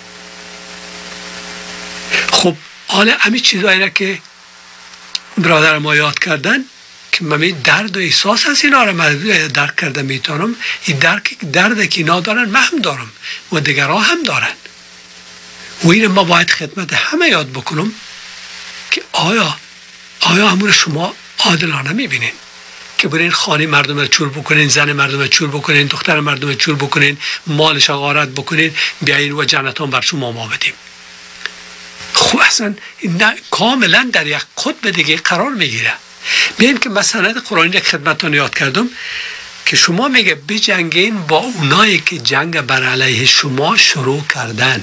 خب حالا همین چیزایی را که برادر ما یاد کردن که من درد و احساس از اینا را من درک کرده میتونم، این درک درد که اینا دارن من هم دارم و دیگرها هم دارن و این ما باید خدمت همه یاد بکنم که آیا آیا همون شما عادلانه میبینین که برین خانه مردم رو چور بکنین، زن مردم رو چور بکنین، دختر مردم رو چور بکنین، مالش غارت بکنین، بیاین و جنتان بر شما ما بدیم. خب اصلا کاملا در یک قطب دیگه قرار میگیره. بیاین که مسند قرآنی یک خدمتتون یاد کردم که شما میگه بجنگین با اونایی که جنگ بر علیه شما شروع کردن.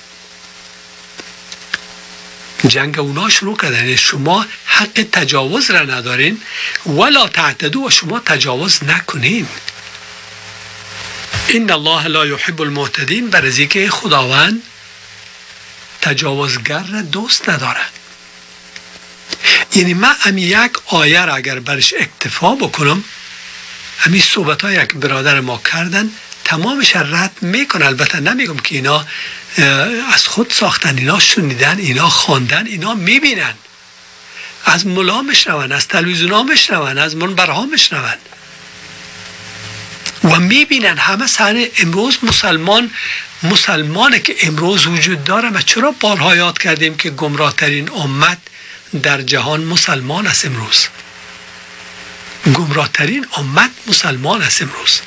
جنگ اونا شروع کردن، شما حق تجاوز را ندارین. ولا تعتدوا، و شما تجاوز نکنین. ان الله لا يحب المعتدین، برای که خداوند تجاوزگر را دوست نداره. یعنی من امی یک آیه را اگر برش اکتفا بکنم، همین صحبت هایی که برادر ما کردن تمامش رد میکنن. البته نمیگم که اینا از خود ساختن، اینا شنیدن، اینا خواندن، اینا میبینن، از ملا میشنون، از تلویزیون ها میشنون، از منبرها میشنون و میبینن. همه سحنه امروز مسلمان مسلمانه که امروز وجود داره. ما چرا بارها یاد کردیم که گمراه ترین امت در جهان مسلمان است امروز. گمراه ترین امت مسلمان است امروز.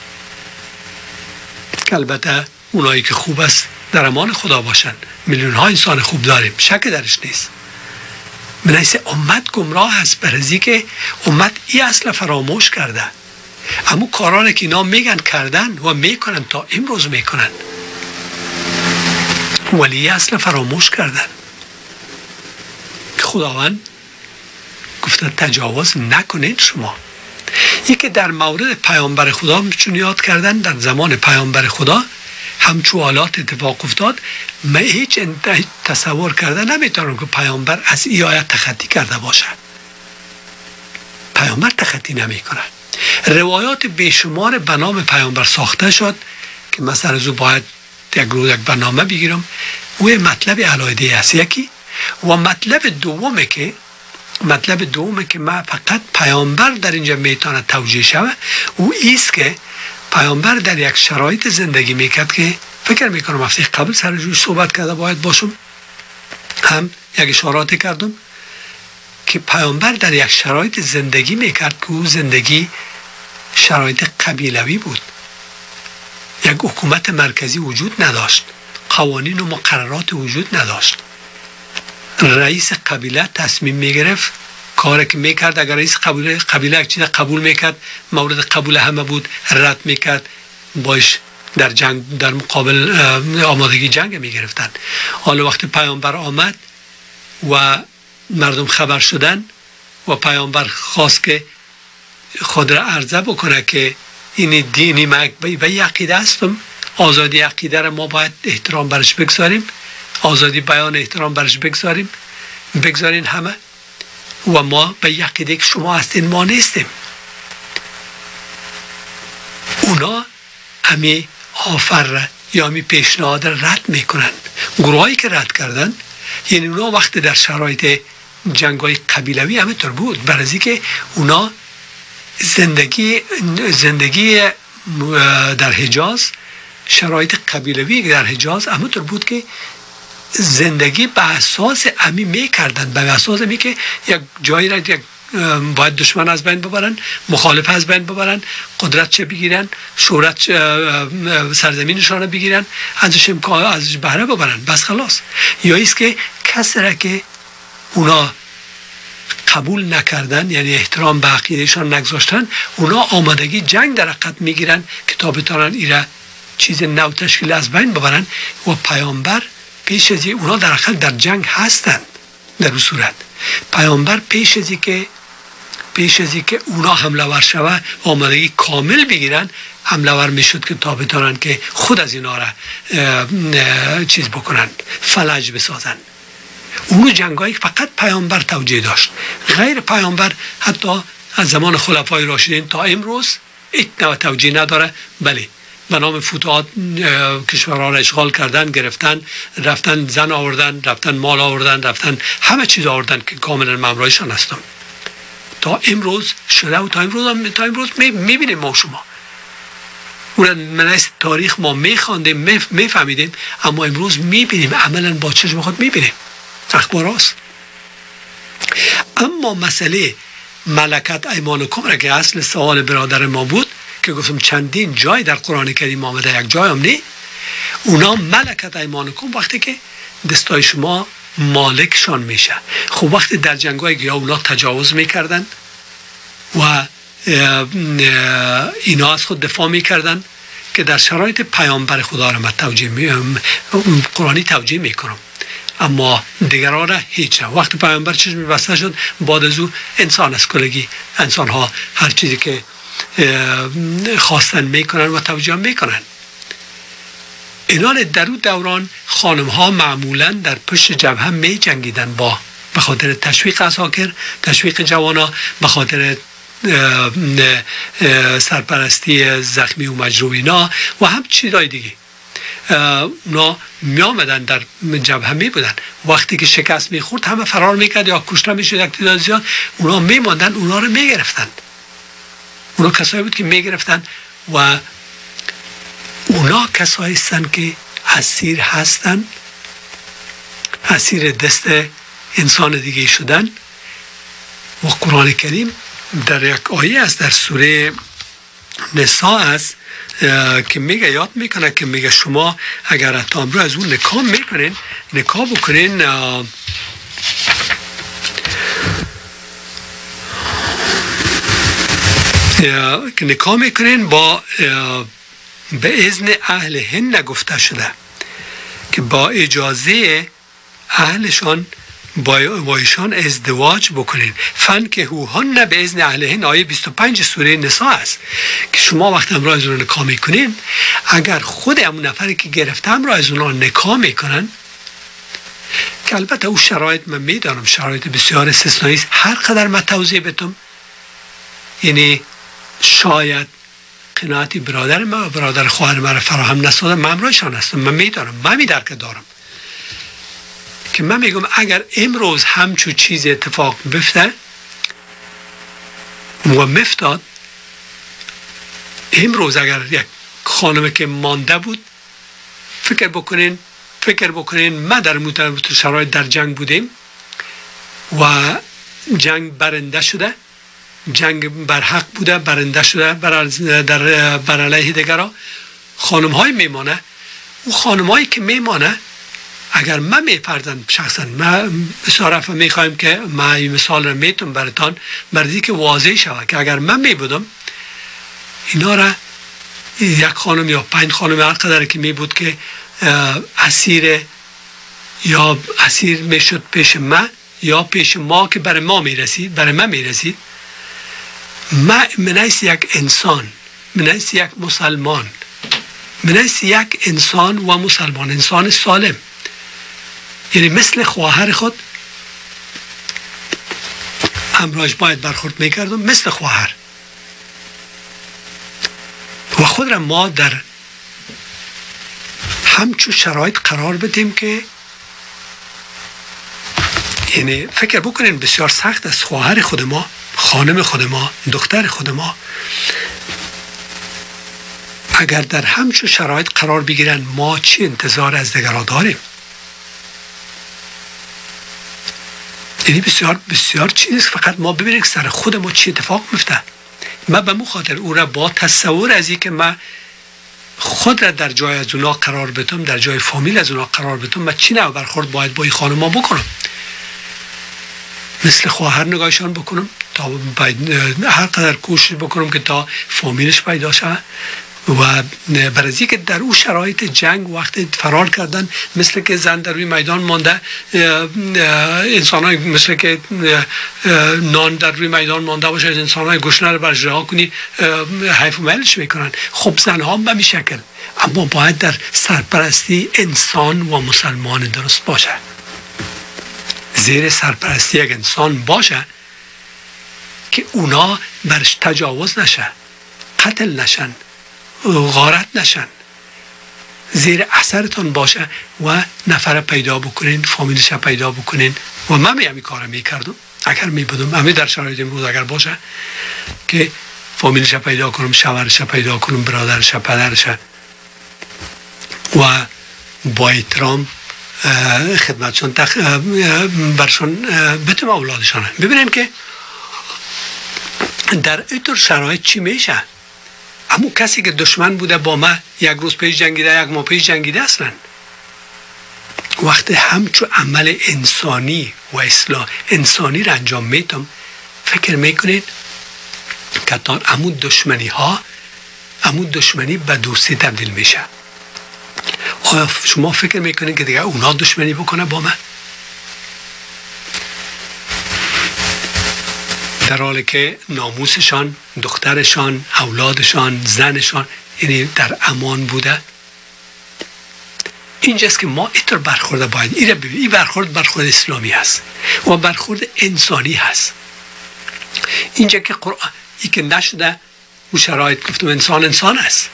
البته اونایی که خوب است در امان خدا باشن، میلیون ها انسان خوب داریم، شک درش نیست. منیس امت گمراه است، برای که امت ای اصل فراموش کرده. اما کارانه که اینا میگن کردن و میکنن تا امروز میکنن، ولی اصل فراموش کردن. خداوند گفته تجاوز نکنید شما. یکی در مورد پیامبر خدا چون یاد کردن، در زمان پیامبر خدا همچو حالات اتفاق افتاد. من هیچ تصور کرده نمیتونم که پیامبر از این آیت تخطی کرده باشه. پیامبر تخطی نمیکنه. روایات بیشمار به نام پیامبر ساخته شد که مثلا از او باید یک روز یک برنامه بگیرم. و مطلب علایده است یکی، و مطلب دومه که مطلب دومه که من فقط پیامبر در اینجا میتونه توجیه شوه، او ایست که پیامبر در یک شرایط زندگی میکرد که فکر میکنم هفته قبل سر جوش صحبت کرده باید باشم، هم یک اشاراتی کردم که پیامبر در یک شرایط زندگی میکرد که او زندگی شرایط قبیلوی بود. یک حکومت مرکزی وجود نداشت، قوانین و مقررات وجود نداشت. رئیس قبیله تصمیم میگرفت، کاری که میکرد، اگر رئیس قبیله قبیله یک چیز قبول میکرد، مورد قبول همه بود، رد میکرد، باش در جنگ در مقابل آمادگی جنگ میگرفتن. حالا وقتی پیامبر آمد و مردم خبر شدن و پیامبر خواست که خود را عرضه بکنه که این دینی من به عقیده هستم، آزادی عقیده را ما باید احترام برش بگذاریم، آزادی بیان احترام برش بگذاریم، بگذارین همه، و ما به عقیده که شما هستین ما نیستیم. اونا همی آفر یا همی پیشنهاد رد میکنن. گروهایی که رد کردن یعنی اونا وقت در شرایط جنگای قبیلوی همینطور بود، برای که اونا زندگی زندگی در حجاز، شرایط قبیلوی در حجاز همینطور بود که زندگی به اساس امی میکردن، به اساس امی که یک جایی را یک باید دشمن از بین ببرن، مخالف از بین ببرن، قدرت چه بگیرن، شهرت سرزمینشان رو بگیرن، ازش امکان ازش بهره ببرن، بس خلاص. یا ایست که کسی را که اونا قبول نکردن، یعنی احترام به عقیدهشان نگذاشتن، اونا آمادگی جنگ در حقیقت میگیرن که تا بتونن ایره چیز نو تشکیل از بین ببرن. و پیامبر پیش از اونا در حقیقت در جنگ هستند. در اون صورت پیامبر پیش از که پیش از که اونا حمله ور شوه آمادگی کامل بگیرن، حمله ور میشد که تا بتونن که خود از اینا را چیز بکنن، فلج بسازن. اونو جنگایی که فقط پیامبر توجیه داشت، غیر پیامبر حتی از زمان خلفای راشدین تا امروز هیچ نوع توجیه نداره. بله، به نام فتوحات کشورها را اشغال کردن، گرفتن، رفتن زن آوردن، رفتن مال آوردن، رفتن همه چیز آوردن که کاملا ممرایشان هستم. تا امروز شده و تا امروز هم تا امروز میبینیم ما شما. اون من از تاریخ ما میخواندیم، میفهمیدیم، اما امروز میبینیم، عملا با چشم خود میبینیم، اخبار هست. اما مسئله ملکت ایمانکم را که اصل سوال برادر ما بود که گفتم چندین جای در قرآن کریم آمده، یک جای هم نی. اونا ملکت ایمانکم وقتی که دستای شما مالکشان میشه. خب وقتی در جنگای یا اونا تجاوز میکردن و اینا از خود دفاع میکردن که در شرایط پیامبر خدا را من توجیه می قرآنی توجیه میکنم، اما دیگران را هیچ. وقت پیامبر چشم بسته شد، بعد از او انسان از کلگی انسان ها هر چیزی که خواستن میکنن و توجیه میکنن. اینال در اون دوران خانم ها معمولا در پشت جبهه می جنگیدن با به خاطر تشویق عساکر، تشویق جوانا، به خاطر سرپرستی زخمی و مجروحینا و هم چیزای دیگه. اونا می آمدن در جبهه می بودن، وقتی که شکست می خورد همه فرار می کرد یا کشته می شد یک تعداد زیاد، اونا می ماندن، اونا رو می گرفتن. اونا کسایی بود که می گرفتن و اونا کسایی هستن که اسیر هستن، اسیر دست انسان دیگه شدن. و قرآن کریم در یک آیه است در سوره نساء است که میگه، یاد میکنه که میگه شما اگر اتام رو از اون نکاح میکنین، نکاح بکنین که نکاح میکنین با به اذن اهلهن نگفته شده که با اجازه اهلشان با ایشان ازدواج بکنین. فن که هوهن به اذن اهلهن آیه بیست و پنج سوره نساء است که شما وقت امراه از اون نکاح میکنین، اگر خود همون نفری که گرفته امراه از اون نکاح میکنن، که البته او شرایط من میدانم شرایط بسیار استثنایی است، هر قدر من توضیح بدم یعنی شاید قناعتی برادر من و برادر خواهر من فراهم نساده، من امرایشان هستم، من میدانم، من می درک دارم که من میگم اگر امروز همچون چیز اتفاق بفته و مفتاد، امروز اگر یک خانم که مانده بود، فکر بکنین فکر بکنین ما در متوسط شرایط در جنگ بودیم و جنگ برنده شده، جنگ بر حق بوده، برنده شده بر در بر علیه دیگران، خانم های میمانه. اون خانم هایی که میمانه اگر من میپردن شخصا، من بسیار میخوایم که من این مثال رو میتونم براتان برای که واضح شود که اگر من میبودم اینا را یک خانم یا پنج خانم هر قدر که میبود که اسیر یا اسیر میشد پیش من یا پیش ما که برای ما میرسید، برای من میرسید، من منیس یک انسان، منیس یک مسلمان، منیس یک انسان و مسلمان، انسان سالم، یعنی مثل خواهر خود امراج باید برخورد میکردم، مثل خواهر. و خود را ما در همچون شرایط قرار بدیم که یعنی فکر بکنین بسیار سخت است خواهر خود ما، خانم خود ما، دختر خود ما اگر در همچون شرایط قرار بگیرن، ما چی انتظار از دیگران داریم؟ یعنی بسیار بسیار چیز، فقط ما ببینیم که سر خود ما چی اتفاق میفته. من به مو خاطر او را با تصور از این که من خود را در جای از اونا قرار بدم، در جای فامیل از اونا قرار بدم، من چی نوع برخورد باید با این خانم ها بکنم؟ مثل خواهر نگاهشان بکنم تا باید هر قدر کوشش بکنم که تا فامیلش پیدا شد. و برای که در اون شرایط جنگ وقت فرار کردن، مثل که زن در روی میدان مانده، انسان های مثل که نان در روی میدان مانده باشه، انسان های گشنه رو برش رها کنی حیف و میلش میکنن. خب زن ها به می شکل، اما باید در سرپرستی انسان و مسلمان درست باشه، زیر سرپرستی یک انسان باشه که اونا برش تجاوز نشه، قتل نشن، غارت نشن، زیر اثرتون باشه و نفر پیدا بکنین، فامیلش پیدا بکنین. و من همین کارو میکردم اگر میبودم، همین در شرایط امروز اگر باشه که فامیلش پیدا کنم، شوهرش پیدا کنم، برادرش، پدرش، و با احترام خدمتشون تخ... برشون بتونم اولادشان. ببینیم که در اینطور شرایط چی میشه. اما کسی که دشمن بوده با من، یک روز پیش جنگیده، یک ماه پیش جنگیده، اصلا وقتی همچون عمل انسانی و اصلاح انسانی را انجام میتم، فکر میکنید کتان عمود دشمنی ها عمود دشمنی به دوستی تبدیل میشه. آیا شما فکر میکنید که دیگه اونا دشمنی بکنه با من؟ در حالی که ناموسشان، دخترشان، اولادشان، زنشان یعنی در امان بوده. اینجاست که ما اینطور برخورد باید این ببینیم. این برخورد برخورد اسلامی هست و برخورد انسانی هست. اینجا که قرآن ای که نشده او شرایط گفتم انسان انسان است.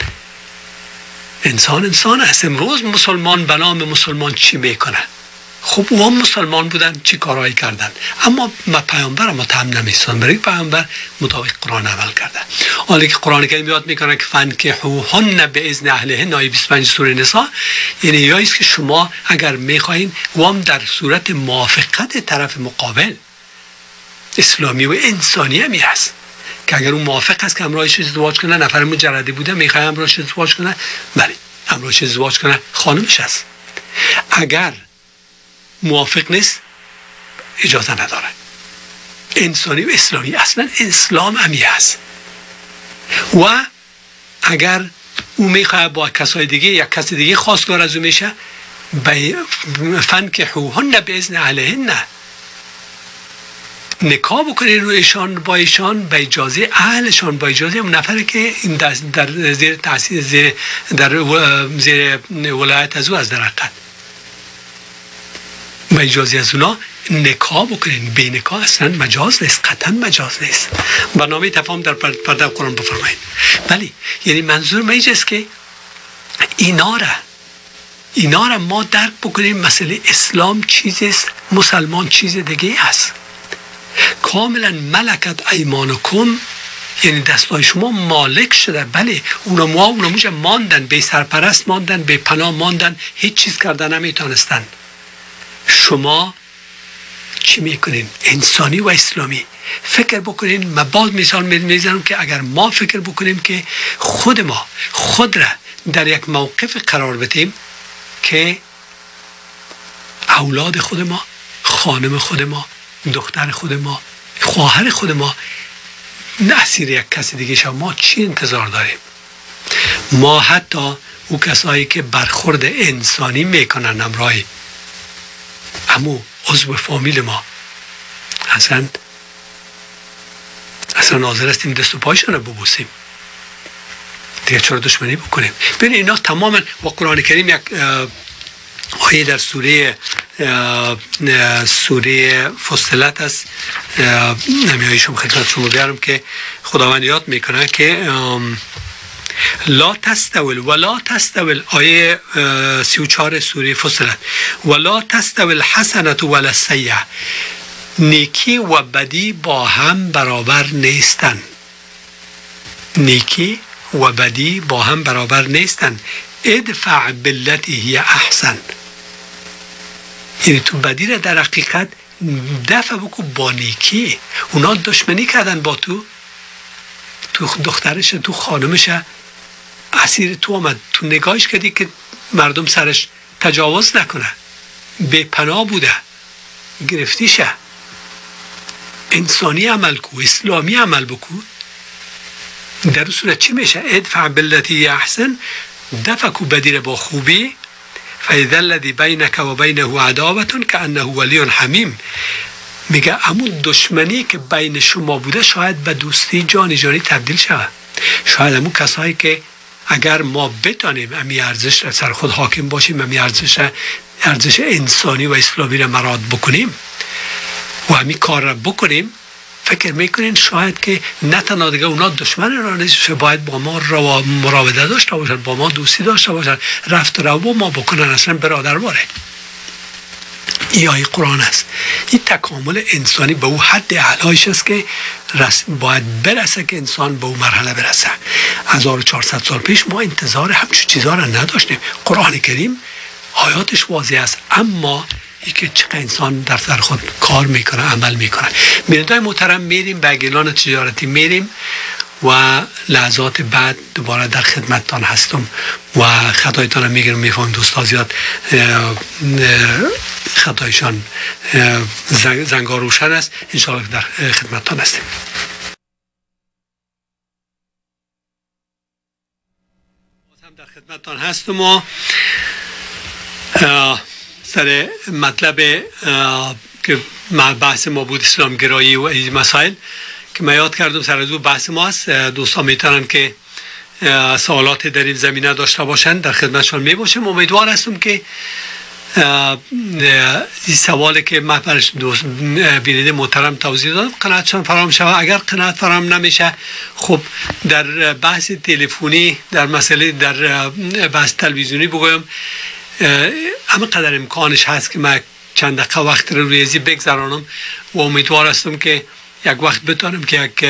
انسان انسان است. امروز مسلمان به نام مسلمان چی میکنه؟ خب او هم مسلمان بودن، چی کارهایی کردن، اما ما پیامبر ما تهم نمیستان. برای پیامبر مطابق قرآن عمل کرده. حالا که قرآن کریم یاد میکنه که فانکحوهن باذن اهلهن، آیه بیست و پنج سوره نساء، یعنی یایی است که شما اگر میخواین وام در صورت موافقت طرف مقابل اسلامی و انسانی همی هست که اگر اون موافق است که همراهش ازدواج کنه، نفر مجردی بوده میخواد همراهش ازدواج کنه، بله همراهش ازدواج کنه، خانمش است. اگر موافق نیست اجازه نداره. انسانی و اسلامی، اصلا اسلام همی هست. و اگر او میخواد با کسای دیگه یک کس دیگه خواستگار از او میشه، فانکحوهن باذن اهلهن، نکاح بکنین رو ایشان با ایشان به اجازه اهلشان، با اجازه اون نفری که این در زیر تاثیر زیر در زیر ولایت از او از در حقیقت با اجازه از اونا نکاح بکنین. بی نکاح اصلا مجاز نیست، قطعا مجاز نیست. برنامه تفاهم در پرده قرآن بفرمایید. ولی یعنی منظور من اینجاست که اینا را اینا را ما درک بکنیم. مسئله اسلام چیزیست، مسلمان چیز دیگه است. کاملا ملکت ایمانکم، یعنی دستای شما مالک شده. بله اونا ما اونا موجه ماندن، به سرپرست ماندن، به پناه ماندن، هیچ چیز کردن نمیتونستن. شما چی میکنین؟ انسانی و اسلامی فکر بکنین. من باز مثال میزنم که اگر ما فکر بکنیم که خود ما خود را در یک موقف قرار بدیم که اولاد خود ما، خانم خود ما، دختر خود ما، خواهر خود ما اسیر یک کسی دیگه شد، ما چی انتظار داریم؟ ما حتی او کسایی که برخورد انسانی میکنن همراهی امو عضو فامیل ما، اصلا اصلا ناظر هستیم دست و پایشان رو ببوسیم، دیگه چرا دشمنی بکنیم؟ ببین اینا تماما. و قرآن کریم یک آیه در سوره سوره فصلت است، نمیایشم خدمت شما بیارم که خداوند یاد میکنه که لا تستویل ولا تستویل، آیه سی و چهار سوره فصلت، ولا تستویل حسنت ولا السیئه، نیکی و بدی با هم برابر نیستن. نیکی و بدی با هم برابر نیستن. ادفع بالتی هی احسن، یعنی تو بدی را در حقیقت دفع بکو با نیکی. اونا دشمنی کردن با تو، تو دخترش، تو خانمش، اسیر تو آمد، تو نگاهش کردی که مردم سرش تجاوز نکنه، بے پناه بوده، گرفتیشه. انسانی عمل کو، اسلامی عمل بکو. در صورت چی میشه؟ ادفع بالتی احسن، دفع کو بدی با خوبی. فاذا الذی بینک و بینه عداوة کانه ولی حمیم، میگه همون دشمنی که بین شما بوده شاید به دوستی جانی جانی تبدیل شود. شاید همون کسایی که اگر ما بتانیم امی ارزش سر خود حاکم باشیم، امی ارزش ارزش انسانی و اسلامی را مراد بکنیم و همین کار را بکنیم، فکر میکنین شاید که نه تنها دیگه اونا دشمن را نیست، باید با ما مراوده داشته باشن، با ما دوستی داشته باشن، رفت رو با ما بکنن، اصلا برادر باره. این آیه قرآن است. این تکامل انسانی به او حد اعلایش است که باید برسه که انسان به او مرحله برسه. هزار و چهارصد سال پیش ما انتظار همچون چیزها را نداشتیم. قرآن کریم آیاتش واضح است، اما ای که چقدر انسان در سر خود کار میکنه، عمل میکنه. میردای محترم، میریم به گلان تجارتی، میریم و لحظات بعد دوباره در خدمتتان هستم و خطایتان میگیرم. میفهم دوستا زیاد خطایشان زنگار روشن است. انشاءالله در خدمتتان هستیم. خدمتتان هستم و سر مطلب که بحث ما بود اسلام گرایی و این مسائل که من یاد کردم سر از او بحث ما است. دوستان میتونن که سوالات در این زمینه داشته باشند، در خدمتشان می باشم. امیدوار هستم که این سوالی که من برش دوست بیننده محترم توضیح دادم قناعتشان فرام شود. اگر قناعت فرام نمیشه، خب در بحث تلفنی، در مسئله در بحث تلویزیونی بگویم همه قدر امکانش هست که من چند دقیقه وقت رو روی ازی بگذرانم و امیدوار هستم که یک وقت بتانم که یک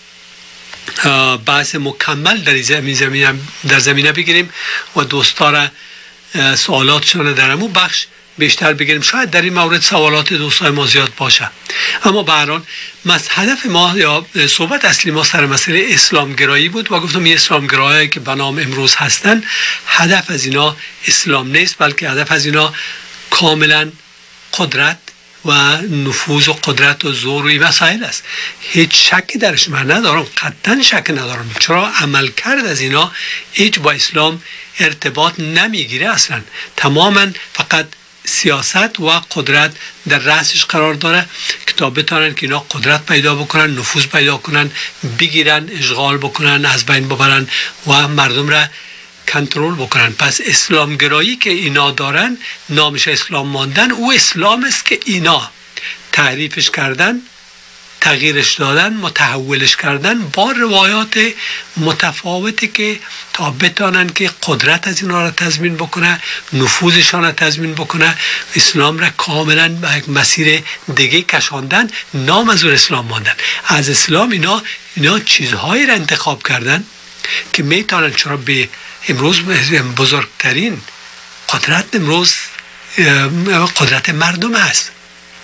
بحث مکمل در زمین زمینه در زمینه بگیریم و دوستا را سوالاتشان در همون بخش بیشتر بگیریم. شاید در این مورد سوالات دوستای ما زیاد باشه، اما به هر حال هدف ما یا صحبت اصلی ما سر مسئله اسلام گرایی بود و گفتم این اسلام گرایی که به نام امروز هستن، هدف از اینا اسلام نیست، بلکه هدف از اینا کاملا قدرت و نفوذ و قدرت و زور و این مسائل است. هیچ شکی درش من ندارم، قطعا شک ندارم، چرا عمل کرد از اینا هیچ با اسلام ارتباط نمیگیره اصلا. تماما فقط سیاست و قدرت در رأسش قرار داره که تا بتانن که اینا قدرت پیدا بکنن، نفوذ پیدا کنن، بگیرن، اشغال بکنن، از بین ببرن و مردم را کنترل بکنن. پس اسلام گرایی که اینا دارن نامش اسلام ماندن، او اسلام است که اینا تعریفش کردن، تغییرش دادن، متحولش کردن با روایات متفاوتی که تا بتانن که قدرت از اینا را تضمین بکنه، نفوذشان را تضمین بکنه، اسلام را کاملا به یک مسیر دیگه کشاندن. نام از اون اسلام ماندن. از اسلام اینا اینا چیزهایی را انتخاب کردن که میتونن، چرا به امروز بزرگترین قدرت امروز قدرت مردم هست.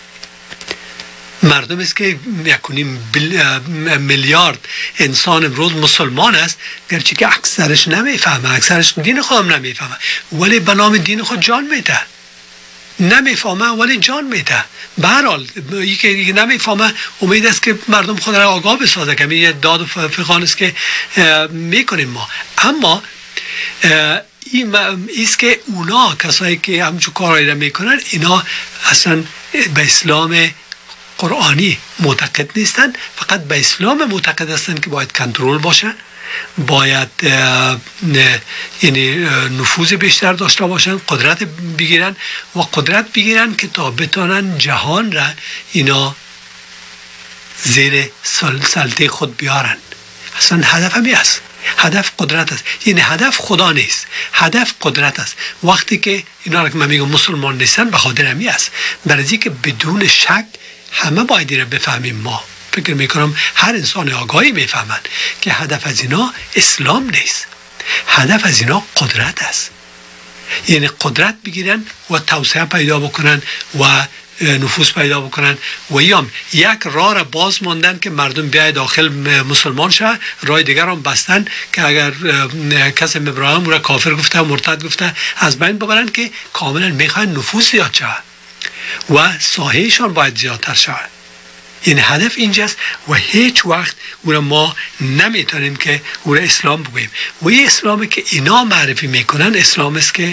مردم است که یکونیم میلیارد انسان امروز مسلمان است، گرچه که اکثرش نمیفهمه، اکثرش دین خودم نمیفهمه، ولی به نام دین خود جان میده. نمیفهمه ولی جان میده. به هر حال یکی نمیفهمه امید است که مردم خود را آگاه بسازه، که یه داد و فقان است که میکنیم ما. اما این است که اونا کسایی که همچون کارهایی را میکنن، اینا اصلا به اسلام قرآنی معتقد نیستن، فقط به اسلام معتقد هستن که باید کنترل باشه، باید یعنی نفوذ بیشتر داشته باشن، قدرت بگیرن و قدرت بگیرن که تا بتانن جهان را اینا زیر سلطه خود بیارن. اصلا هدف همی است. هدف قدرت است. یعنی هدف خدا نیست، هدف قدرت است. وقتی که اینا را که من میگم مسلمان نیستن، به خاطر همی است، برای اینکه بدون شک همه باید را بفهمیم. ما فکر میکنم هر انسان آگاهی میفهمن که هدف از اینا اسلام نیست، هدف از اینا قدرت است. یعنی قدرت بگیرن و توسعه پیدا بکنن و نفوذ پیدا بکنن و یام یک راه را باز ماندن که مردم بیای داخل مسلمان شه، راه دیگر هم بستن که اگر کسی ابراهیم را کافر گفته و مرتد گفته از بین ببرن، که کاملا میخوان نفوذ زیاد شه و ساحهشان باید زیادتر شود. این هدف اینجاست و هیچ وقت او را ما نمیتونیم که او را اسلام بگوییم. و این اسلامی که اینا معرفی میکنن اسلام است که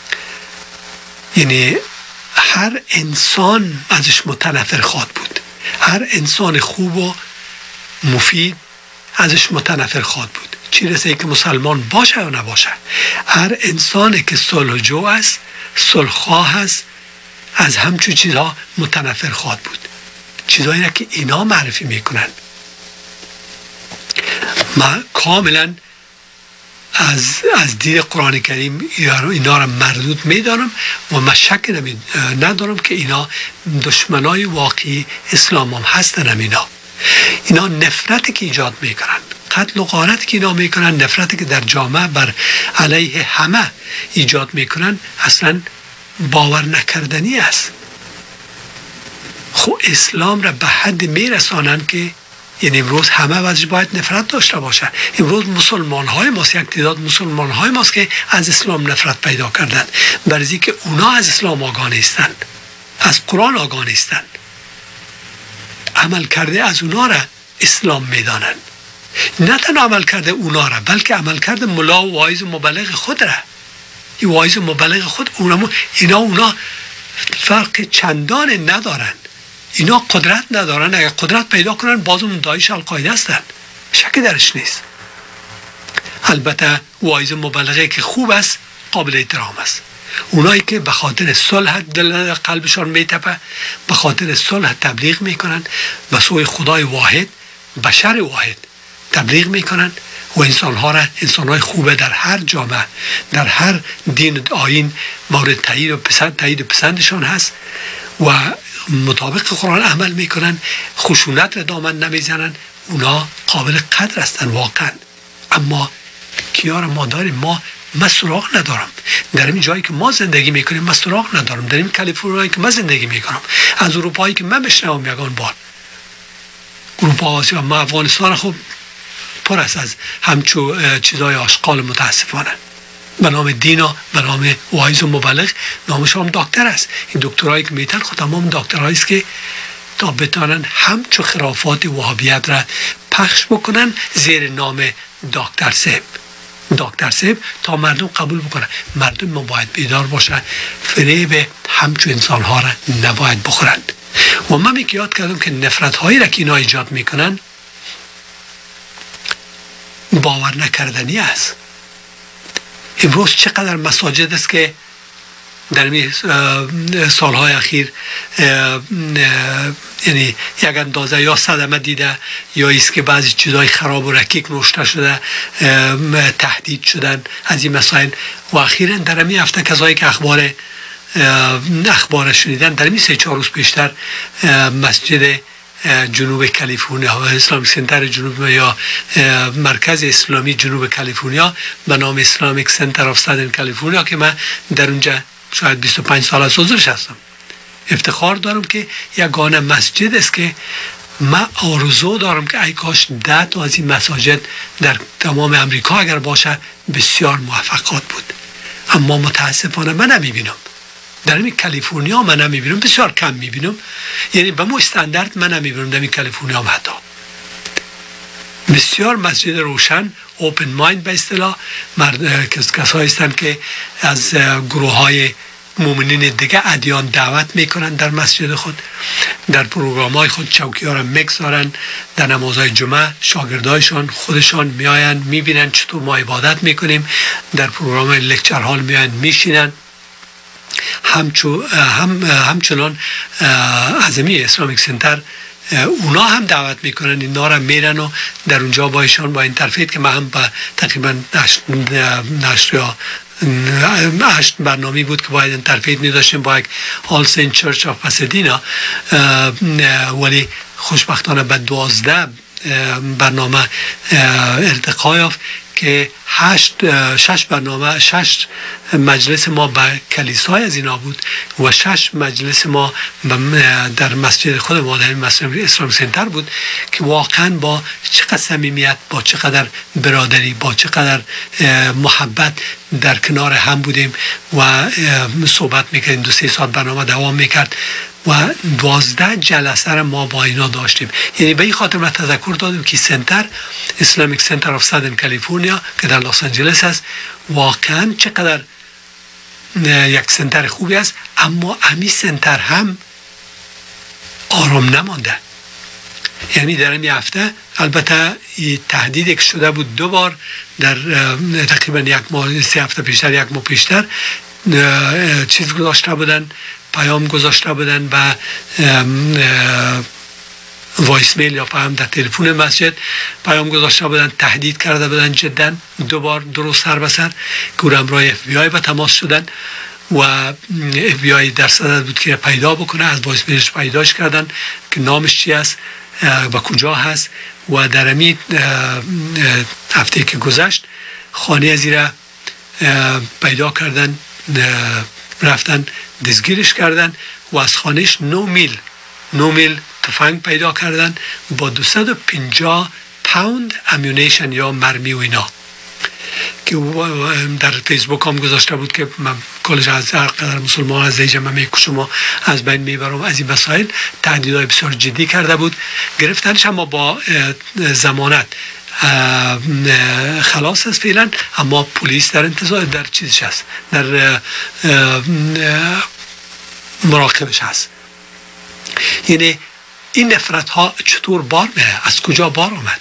یعنی هر انسان ازش متنفر خواهد بود، هر انسان خوب و مفید ازش متنفر خواهد بود، چی رسه که مسلمان باشه یا نباشه. هر انسانی که صلحجو است، صلحخواه است، از همچون چیزها متنفر خواهد بود. چیزهایی را که اینا معرفی میکنن من کاملا از از دید قرآن کریم اینا را مردود میدانم و من شک ندارم که اینا دشمنای واقعی اسلام هم هستن. هم اینا اینا نفرتی که ایجاد میکنن، قتل و غارت که اینا میکنن، نفرتی که در جامعه بر علیه همه ایجاد میکنن، اصلا باور نکردنی است. خب اسلام را به حد میرسانن که یعنی امروز همه وضعش باید نفرت داشته باشه. امروز مسلمان های ماست، یک تعداد مسلمان های ماست که از اسلام نفرت پیدا کردن، برای اینکه اونا از اسلام آگاه نیستن، از قرآن آگاه نیستن، عمل کرده از اونا را اسلام میدانن. نه تنها عمل کرده اونا را، بلکه عمل کرده ملا و واعظ و مبلغ خود را. این واعظ مبلغ خود اونا اینا اونا فرق چندان ندارن، اینا قدرت ندارن. اگر قدرت پیدا کنن باز اون داعش القاعده هستن، شک درش نیست. البته واعظ مبلغه که خوب است قابل احترام است. اونایی که به خاطر صلح دل قلبشان میتپه، به خاطر صلح تبلیغ میکنن، به سوی خدای واحد، بشر واحد تبلیغ میکنن و انسانها را، انسانهای خوبه در هر جامعه، در هر دین آیین مورد تایید و پسند تایید و پسندشان هست و مطابق قرآن عمل میکنن، خشونت را دامن نمیزنن، اونا قابل قدر هستن واقعا. اما کیار ما داریم؟ ما من سراغ ندارم. در این جایی که ما زندگی میکنیم من سراغ ندارم. در این کالیفرنیا که من زندگی میکنم، از اروپایی که من بشنوم یگان بار اروپا، آسیا، ما افغانستان خب پر است از همچو چیزای آشغال متاسفانه. به نام دینا، به نام واعظ و مبلغ، نامش هم دکتر است. این دکترایی که میتن خود تمام دکترایی است که تا بتانن همچو خرافات وهابیت را پخش بکنن زیر نام دکتر صاحب. دکتر صاحب تا مردم قبول بکنن. مردم ما باید بیدار باشن، فریب همچو انسان ها را نباید بخورند. و من میگه یاد کردم که نفرت هایی را که اینا ایجاد میکنن باور نکردنی است. امروز چقدر مساجد است که در می سالهای اخیر یعنی یک اندازه یا صدمه دیده یا ایست که بعضی چیزهای خراب و رکیک نوشته شده، تهدید شدن از این مسائل. و اخیراً در همین هفته کسایی که اخبار اخبار شنیدن، در همین سه چهار روز پیشتر مسجد جنوب کالیفرنیا و اسلامیک سنتر جنوب یا مرکز اسلامی جنوب کالیفرنیا به نام اسلامیک سنتر آف سادرن کالیفرنیا که من در اونجا شاید بیست و پنج سال از حضورش هستم، افتخار دارم که یگانه مسجد است که من آرزو دارم که ای کاش ده تا از این مساجد در تمام امریکا اگر باشه بسیار موفقات بود. اما متاسفانه من نمیبینم. در این کالیفرنیا من نمیبینم، بسیار کم میبینم. یعنی به مو استاندارد من نمیبینم در این کالیفرنیا حتی. بسیار مسجد روشن، اوپن مایند به اصطلاح، کسایی هستند که از گروه های مؤمنین دیگه ادیان دعوت میکنن در مسجد خود، در پروگرام های خود چوکی ها را میگذارن، در نمازهای جمعه شاگردایشان خودشان میاین میبینن چطور ما عبادت میکنیم، در پروگرام های لکچر هال میاین میشینن. همچو هم همچنان عظمی اسلامیک سنتر اونا هم دعوت میکنن، اینا را میرن و در اونجا با ایشان با این ترفید که من هم با تقریبا نشت یا هشت برنامه بود که باید این ترفید میداشتیم با یک آل سینت چرچ آف پاسادینا، ولی خوشبختانه به دوازده برنامه ارتقا یافت که هشت شش برنامه شش مجلس ما به کلیسای از اینا بود و شش مجلس ما در مسجد خود ما در مسجد اسلامیک سنتر بود که واقعا با چقدر صمیمیت، با چقدر برادری، با چقدر محبت در کنار هم بودیم و صحبت میکردیم. دو سه ساعت برنامه دوام میکرد و دوازده جلسه را ما با اینا داشتیم. یعنی به این خاطر من تذکر دادم که سنتر اسلامیک سنتر آف سادرن کالیفرنیا که در لس آنجلس است واقعا چقدر یک سنتر خوبی است. اما امی سنتر هم آرام نمانده. یعنی در این هفته البته تهدید که شده بود دو بار در تقریبا یک ماه سه هفته پیشتر یک ماه پیشتر چیز گذاشته بودن، پیام گذاشته بودن و وایس میل یا پیام در تلفن مسجد پیام گذاشته بودن، تهدید کرده بودن جدا دو بار درست سر به سر که او همراه اف بی آی به تماس شدن و اف بی آی در صدد بود که پیدا بکنه. از وایس میلش پیداش کردن که نامش چی است و کجا هست و در امی هفته که گذشت خانه از را پیدا کردن، رفتن دستگیرش کردن و از خانهش نو میل نو میل تفنگ پیدا کردن با دویست و پنجاه پوند امیونیشن یا مرمی و اینا که در فیسبوک هم گذاشته بود که من کلش از هر قدر مسلمان از دیجه من میکشم و از بین میبرم. از این مسائل تهدیدهای بسیار جدی کرده بود. گرفتنش اما با ضمانت خلاص است فعلا، اما پلیس در انتظار در چیزش هست، در مراقبش هست. یعنی این نفرت ها چطور بار میره؟ از کجا بار آمد؟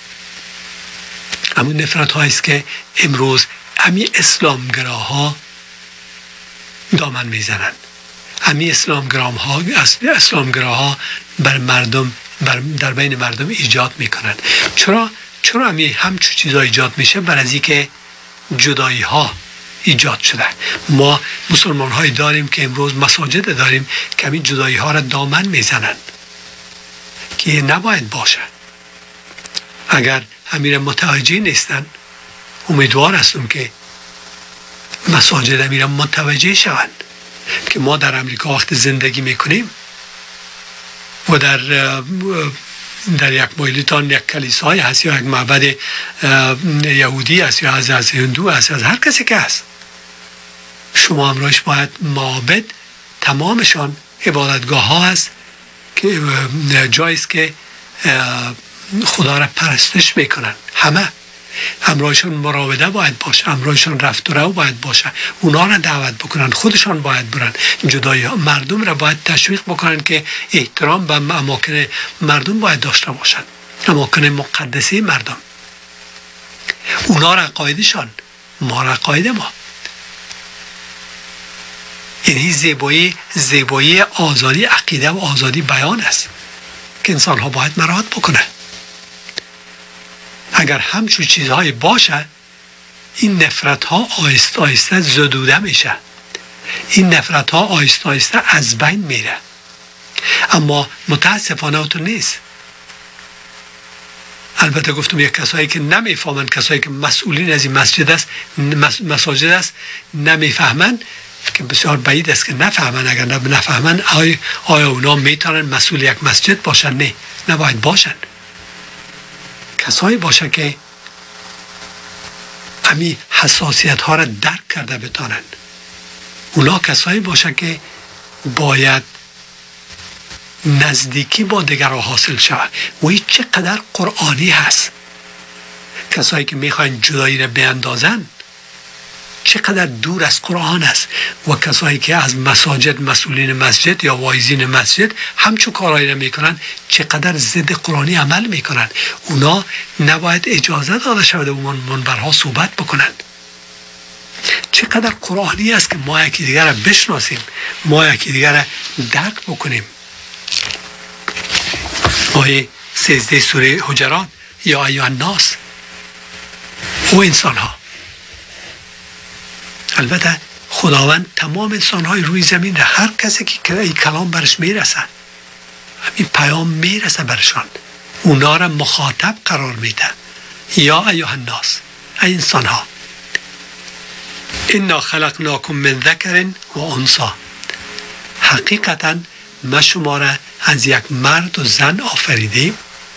همون نفرت هایی است که امروز همین اسلامگراها دامن میزنند. همین اسلامگراها اسلامگراها بر مردم بر در بین مردم ایجاد میکنند. چرا چرا همین همچون چیزا ایجاد میشه؟ برای از اینکه جدایی ها ایجاد شده. ما مسلمان هایی داریم که امروز مساجد داریم که همین جدایی ها را دامن میزنند که نباید باشه. اگر همین متوجه نیستن، امیدوار هستم که مساجد همین متوجه شوند که ما در امریکا وقت زندگی میکنیم و در در یک محیطان یک کلیسای هست یا یک معبد یهودی هست یا از از هندو هست، از هر کسی که هست، شما امروز باید معابد تمامشان عبادتگاه ها هست که جایی است که خدا را پرستش میکنن. همه همراهشان مراوده باید باشه، همراهشان رفت و رو باید باشه، اونا را دعوت بکنن، خودشان باید برن. جدایی ها مردم را باید تشویق بکنن که احترام به اماکن مردم باید داشته باشن، اماکن مقدسی مردم، اونا را قایدشان، ما را قاید ما. یعنی زیبایی زیبایی آزادی عقیده و آزادی بیان است که انسان ها باید مراعات بکنه. اگر همچون چیزهای باشه، این نفرت ها آیست آیسته زدوده میشه، این نفرت ها آیست آیسته از بین میره. اما متاسفانه اوتو نیست. البته گفتم یک کسایی که نمیفهمن، کسایی که مسئولین از این مسجد است مساجد است نمیفهمن، که بسیار بعید است که نفهمن. اگر نفهمن آیا, آیا اونا میتونن مسئول یک مسجد باشن؟ نه، نباید باشن. کسایی باشن که همین حساسیت ها را درک کرده بتانن. اونا کسایی باشن که باید نزدیکی با دیگران حاصل شود. و این چقدر قرآنی هست. کسایی که میخواین جدایی را بیندازن چقدر دور از قرآن است. و کسایی که از مساجد، مسئولین مسجد یا واعظین مسجد همچون کارهایی را میکنن، چقدر ضد قرآنی عمل میکنن. اونا نباید اجازه داده شود اون منبرها صحبت بکنند. چقدر قرآنی است که ما یکی دیگر را بشناسیم، ما یکی دیگر را درک بکنیم. آیه سیزده سوره حجرات، یا ایها الناس، او انسان ها. البته خداوند تمام انسان های روی زمین را، هر کسی که این کلام برش میرسه، همین پیام میرسه برشان، اونا را مخاطب قرار میده. یا ایها الناس، ای انسان ها، انا خلقناکم من ذکر و انثی، حقیقتا ما شما را از یک مرد و زن آفریدیم.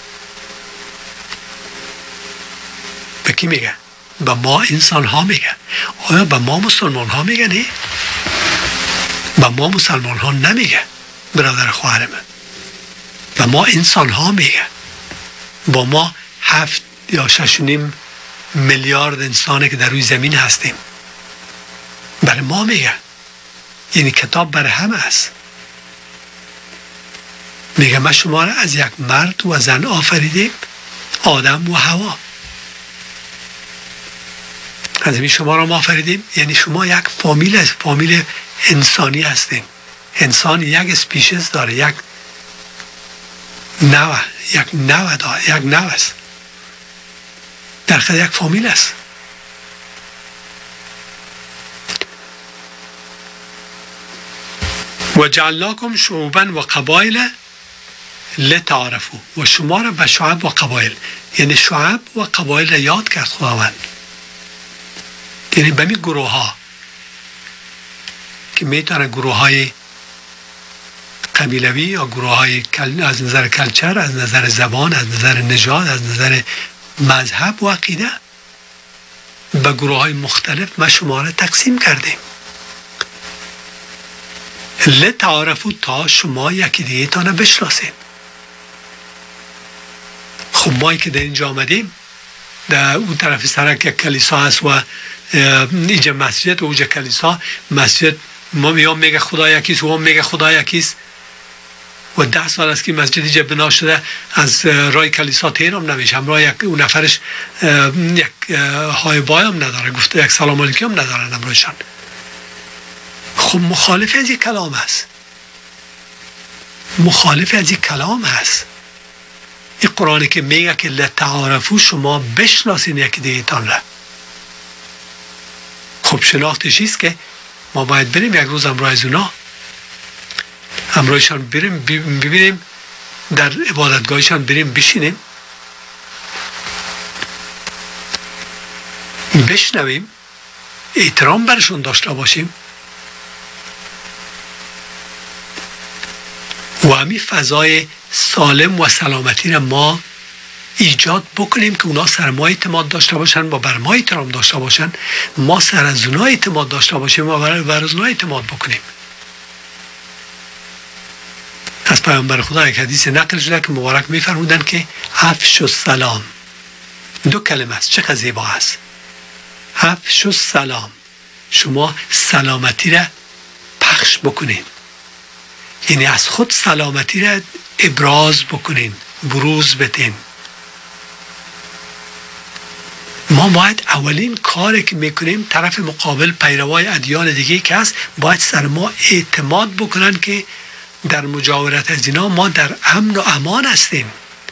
به کی میگه؟ به ما انسان ها میگه. آیا به ما مسلمان ها میگه؟ نه، به ما مسلمان ها نمیگه برادر خواهر من، به ما انسان ها میگه. با ما هفت یا شش و نیم میلیارد انسانه که در روی زمین هستیم، برای ما میگه. یعنی کتاب برای همه است. میگه ما شما را از یک مرد و زن آفریدیم، آدم و حوا. از این شما را ما آفریدیم، یعنی شما یک فامیل فامیل انسانی هستین. انسان یک اسپیشیز داره، یک نوع یک نوع داره، یک نوع است، در خود یک فامیل است. و جعلناکم شعوبا و قبایل لتعارفوا، و شما را به شعب و قبایل، یعنی شعب و قبایل را یاد کرد خداوند. یعنی به می گروه ها که میتونه گروه های قبیلوی یا گروه های از نظر کلچر، از نظر زبان، از نظر نژاد، از نظر مذهب و عقیده، به گروه های مختلف ما شما را تقسیم کردیم. لتعارفوا، تا شما یکی دیگه تانه بشناسید. خب ما که در اینجا آمدیم در اون طرف سرک یک کلیسا هست و اینجا مسجد و اونجا کلیسا. مسجد ما میام میگه خدا یکیست و هم میگه خدا یکیست و ده سال است که مسجد اینجا بنا شده، از رای کلیسا تیر هم نمیشه. همراه یک اون نفرش یک های بای هم نداره، گفته یک سلام علیکی هم ندارن همراهشان. خب مخالف از این کلام هست، مخالف از این کلام هست. این قرآنی که میگه که لتعارفو، شما بشناسین یکی دیگه تان را. خب شناختش ایست که ما باید بریم یک روز همراه از اونا، همراهشان بریم ببینیم، در عبادتگاهشان بریم بشینیم بشنویم، احترام برشون داشته باشیم و همین فضای سالم و سلامتی را ما ایجاد بکنیم که اونا سر ما اعتماد داشته باشن و بر ما احترام داشته باشن، ما سر از اونا اعتماد داشته باشیم و بر از اونا اعتماد بکنیم. از پیامبر خدا یک حدیث نقل شده که مبارک میفرمودن که افش السلام، دو کلمه است، چقدر زیبا است. افش السلام، شما سلامتی را پخش بکنین، یعنی از خود سلامتی را ابراز بکنین، بروز بدین. ما باید اولین کاری که میکنیم طرف مقابل پیروای ادیان دیگه که هست باید سر ما اعتماد بکنن که در مجاورت از اینا ما در امن و امان هستیم.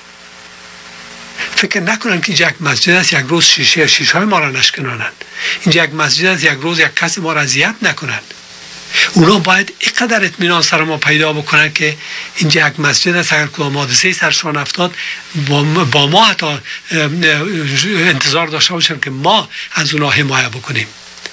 فکر نکنن که یک مسجد است یک روز شیشه شیشه های ما را نشکنانن، اینجا یک مسجد است یک روز یک کسی ما را اذیت نکنن. اونا باید اینقدر اطمینان سر ما پیدا بکنن که اینجا یک مسجد است، اگر کدام حادثه سرشان افتاد با ما حتی انتظار داشته باشن که ما از اونا حمایت بکنیم.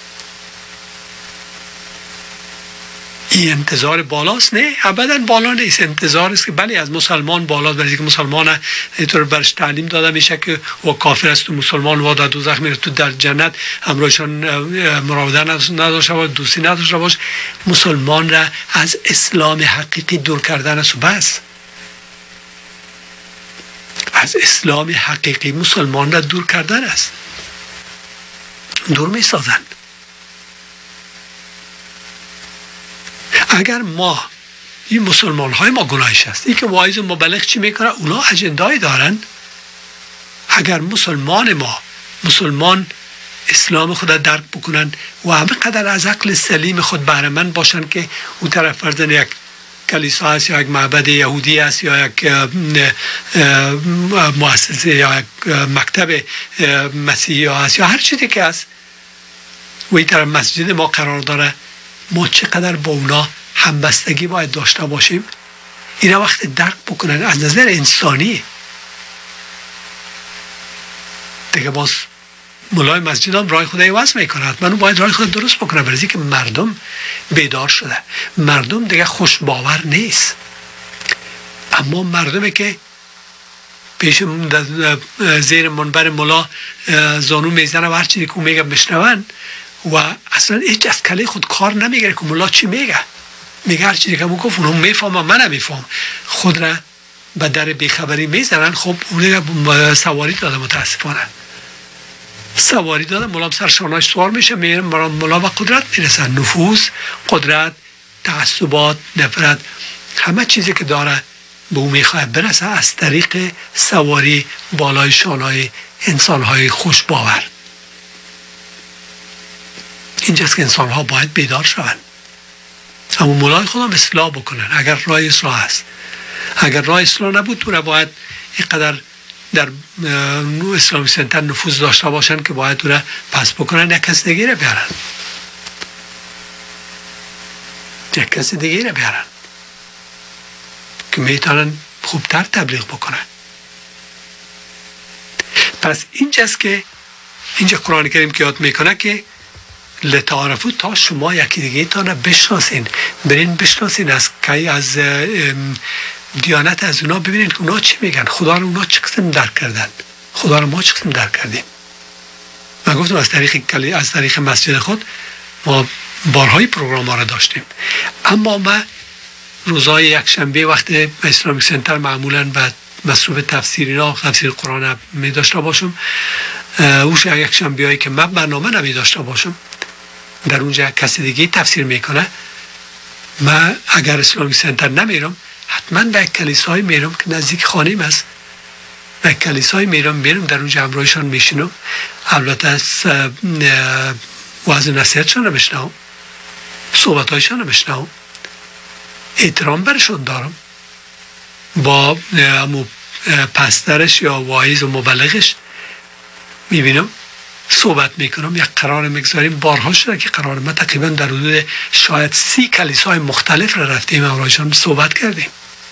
این انتظار بالاست؟ نه، ابدا بالا نیست. انتظار است که بله از مسلمان بالاست، برای که مسلمان اینطور برش تعلیم داده میشه که و کافر است و مسلمان و در دوزخ میره، تو در جنت همراهشان مراودت نداشته باش، دوستی نداشته باش. مسلمان را از اسلام حقیقی دور کردن است و بس. از اسلام حقیقی مسلمان را دور کردن است، دور میسازند. اگر ما این مسلمان های ما گناهش هست، این که واعظ مبلغ چی میکنه، اونا اجندایی دارن. اگر مسلمان ما مسلمان اسلام خود درک بکنن و همه قدر از عقل سلیم خود بهره مند باشن که اون طرف فرزن یک کلیسا هست یا یک معبد یهودی هست یا یک مؤسسه یا یک مکتب مسیحی هست یا هر چیزی که هست و این طرف مسجد ما قرار داره، ما چقدر با اونا همبستگی باید داشته باشیم. اینا وقت درک بکنن از نظر انسانی. دیگه باز مولای مسجد هم رای خدای وضع میکنه، حتما اون باید رای خود درست بکنه، برای که مردم بیدار شده، مردم دیگه خوش باور نیست. اما مردمی که پیش زیر منبر مولا زانو میزنه و هر چیزی که میگه بشنون و اصلا هیچ از کله خود کار نمیگیره که مولا چی میگه، میگه هر چیزی که مو گفت اونم میفهمم من نمیفهم، خود را به در بیخبری میزنن. خب اون سواری داده، متاسفانه سواری داده، مولا سر شانهاش سوار میشه، میره مولا به قدرت میرسن، نفوذ، قدرت، تعصبات، نفرت، همه چیزی که داره به اون میخواه برسه از طریق سواری بالای شانهای انسانهای خوش باور. اینجاست که انسان ها باید بیدار شوند، اما مولای خودم اصلاح بکنن. اگر راه اصلاح هست، اگر راه اصلاح نبود تو را باید اینقدر در اسلامی سنتر نفوذ داشته باشن که باید تو را پس بکنن، یک کس دیگه را بیارن، یک کس دیگه را بیارن که میتونن خوبتر تبلیغ بکنن. پس اینجاست که اینجا قرآن کریم که یاد میکنه که لتعارفو، تا شما یکی دیگه تانه بشناسین، برین بشناسین از که از دیانت از اونا، ببینین که اونا چی میگن، خدا رو اونا چه قسم درک کردن، خدا رو ما چه قسم درک کردیم. من گفتم از طریق از طریق مسجد خود ما بارهای پروگرام ها رو داشتیم، اما من روزهای یک شنبه وقت اسلامیک سنتر معمولا و مصروف تفسیر اینا، تفسیر قرآن می داشته باشم، اوش یک شنبه‌ای که من برنامه نمی داشته باشم در اونجا کسی دیگه تفسیر میکنه، من اگر اسلامی سنتر نمیرم حتما به یک کلیسای میرم که نزدیک خانیم است، به یک کلیسای میرم میرم در اونجا همراهشان میشینم، البته از وعظ نصیحتشان رو بشنوم، صحبتایشان رو بشنوم، احترام برشان دارم، با امو پسترش یا واعظ و مبلغش میبینم صحبت میکنم، یک قرار میگذاریم. بارها شده که قرار ما تقریبا در حدود شاید سی کلیسای مختلف را رفتیم همراهشان صحبت کردیم،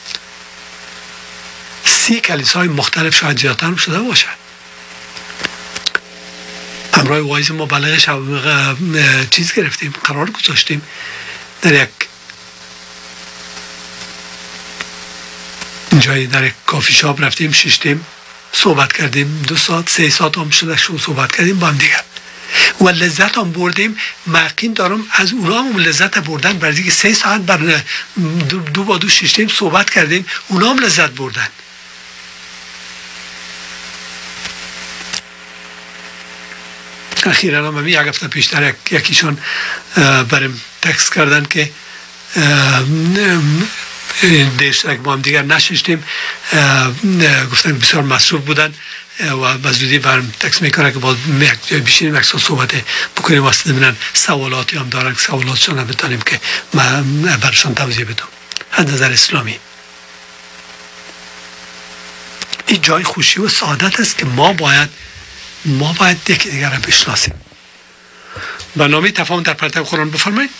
سی کلیسای مختلف، شاید زیادتر هم شده باشد. همراه واعظ مبلغش چیز گرفتیم، قرار گذاشتیم در یک جایی، در یک کافی شاپ رفتیم، ششتیم، صحبت کردیم، دو ساعت سه ساعت هم شده شو صحبت کردیم با هم دیگر و لذت هم بردیم. مقین دارم از اونا هم لذت بردن، برای که سه ساعت بر دو, دو با دو ششتیم صحبت کردیم، اونا هم لذت بردن. اخیراً هم یک هفته پیشتر یک یکیشون برام تکست کردن که دیشترک با هم دیگر نششتیم، گفتن بسیار مصروف بودن و بزودی برم تکس میکنه که باید یک بیشینیم یک صحبت بکنیم واسه ببینن سوالاتی هم دارن که سوالاتشان هم بتانیم که من برشان توضیح بدم. از نظر اسلامی این جای خوشی و سعادت است که ما باید ما باید یکی دیگر را بشناسیم. برنامه تفاهم در پرتو قرآن بفرمایید.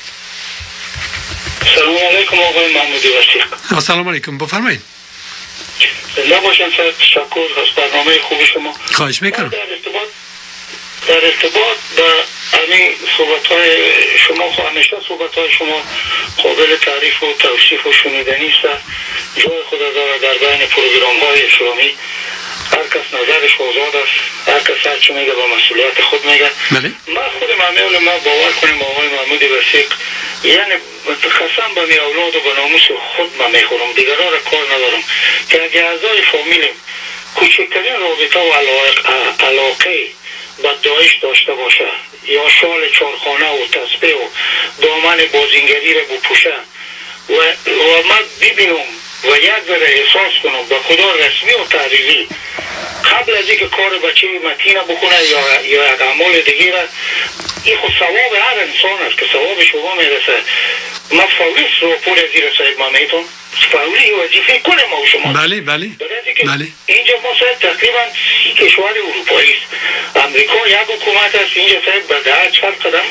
سلام علیکم آقای محمودی وثیق. سلام علیکم، بفرمایید. زنده باشن سر، تشکر از برنامه خوب شما. خواهش میکنم. در ارتباط در ارتباط با همین صحبت‌های شما، خب همیشه صحبت‌های شما قابل تعریف و توصیف و شنیدنی است، جای خود داره در بین پروگرام‌های اسلامی. هر کس نظرش آزاد است، هر کس هر چی میگه با مسئولیت خود میگه. بله. ما خود معمول ما باور کنیم آقای محمودی وثیق، یعنی قسم به می اولاد و به ناموس خود ما میخورم، دیگران را کار ندارم که اگه اعضای فامیلیم کوچکترین رابطه و علاقه به داعش داشته باشه یا شال چارخانه و تسبیح و دامن بازینگری را بپوشه و, و ما ببینم و یک ذره احساس کنم به خدا رسمی و تعریفی قبل از اینکه کار بچه متینه بکنه یا یا یک اعمال دیگه را، این خود ثواب هر انسان است که ثواب شما میرسه. ما فوری راپور از این رساید ما میتون فوری وظیفه کنیم ما و شما. بله بله بله. اینجا ما صاحب تقریبا سی کشور اروپایی است، امریکا یک حکومت است، اینجا صاحب به ده چهار قدم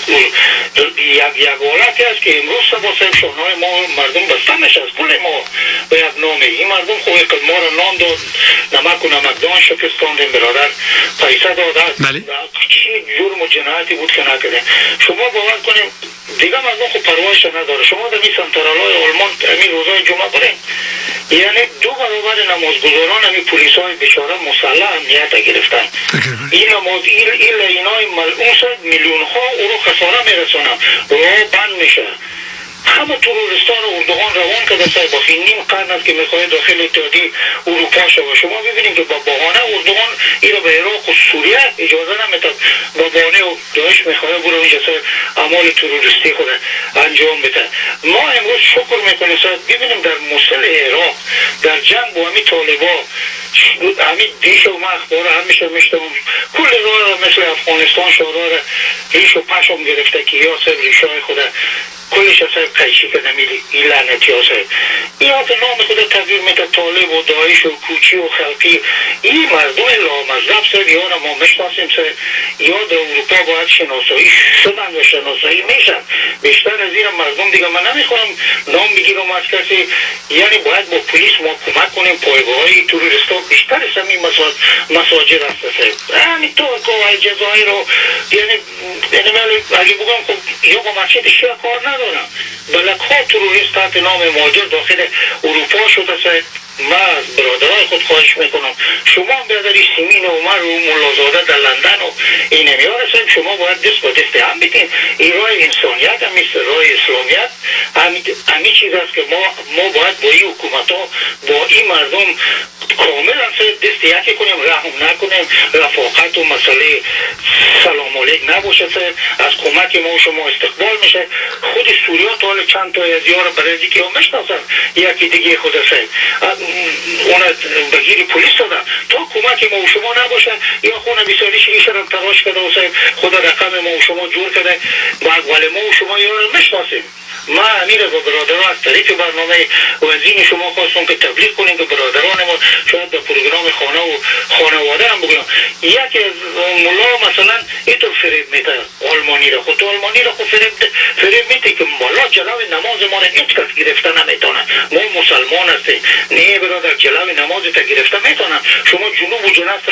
یک یک حالتی است که امروز با صاحب شانهای ما مردم بسته میشه از پول ما به یک نامه. این مردم خوبی که ما را نان داد، نمک و نمکدان شکستاندیم برادر، پیسه دادن. بله. چی جرم و جنایتی بود که نکردیم. شما باور کنیم دیگه مردم خود پروایش نداره. شما در این سنترالای آلمان همین روزای جمعه برین، یعنی دو برابر نمازگزاران همین پلیس های بیچاره مسلح امنیت گرفتن. این نماز این این لینای ملعون شد، میلیون ها او رو خساره میرسونن، راه بند میشه. همه ترورستان اردوغان روان کرده سای با نیم قرن است که میخواه داخل اتحادیه اروپا شود. شما ببینید که با بهانه اردوغان این رو به عراق و سوریه اجازه نمیتد، با بهانه و داعش میخواه برو اینجا سای اعمال تروریستی خود انجام بده. ما امروز شکر میکنیم سای ببینیم در موصل عراق در جنگ با همین طالبا همین دیش و ما اخبار همیشه میشتم کل راه مثل افغانستان شورا را ریش و پشم گرفته که یا سب ریشای خود کلش اصلا قیچی که نمیلی این لعنتی ها سه این ها که نام خود تغییر میده طالب و داعش و کوچی و خلقی. این مردم لامذهب سه یا ما مشناسیم سه یا در اروپا باید شناسایی شدن و شناسایی میشن. بیشتر از این مردم دیگه من نمیخوام نام بگیرم از کسی، یعنی باید با پلیس ما کمک کنیم پایگاه های تروریستا بیشتر از همین مساجر هست سه همین ترک و الجزایر رو یعنی اگه بگم خب یا با مسجد شیعه کار ندارم بلک ها تروریست تحت نام مهاجر داخل اروپا شده سه. ما از برادرای خود خواهش میکنم شما هم بیادری سیمین عمر و ملازاده در لندن و این نمیاره سایب شما باید دست با دست هم بیتین. این رای انسانیت هم مثل رای اسلامیت همین چیز است که ما ما باید با این حکومت ها با این مردم کاملا دست یکی کنیم، رحم نکنیم، رفاقت و مسئله سلام علیک نباشه، از کمک ما و شما استقبال میشه. خود سوریا تا حال چند تا از یار برای که هم میشناسن، یکی دیگه خود است اون بگیری پلیس دادن تا کمک ما و شما نباشه، یا خونه بسیاری شیش رو تراش کرده و خود رقم ما و شما جور کرده ولی ما و شما یار میشناسیم. ما امیر و برادران از طریق برنامه وزین شما خواستم که تبلیغ کنیم که برادران ما شاید به پروگرام خانه و خانواده هم بگویم. یکی از ملا مثلا اینطور فریب میده آلمانی را، خود آلمانی را خود فریب فریب میده که ملا جلوی نماز ما را هیچ کس گرفته نمیتونه، ما مسلمان هستیم. نه برادر، جلوی نماز تا گرفته میتونن. شما جنوب و جنوب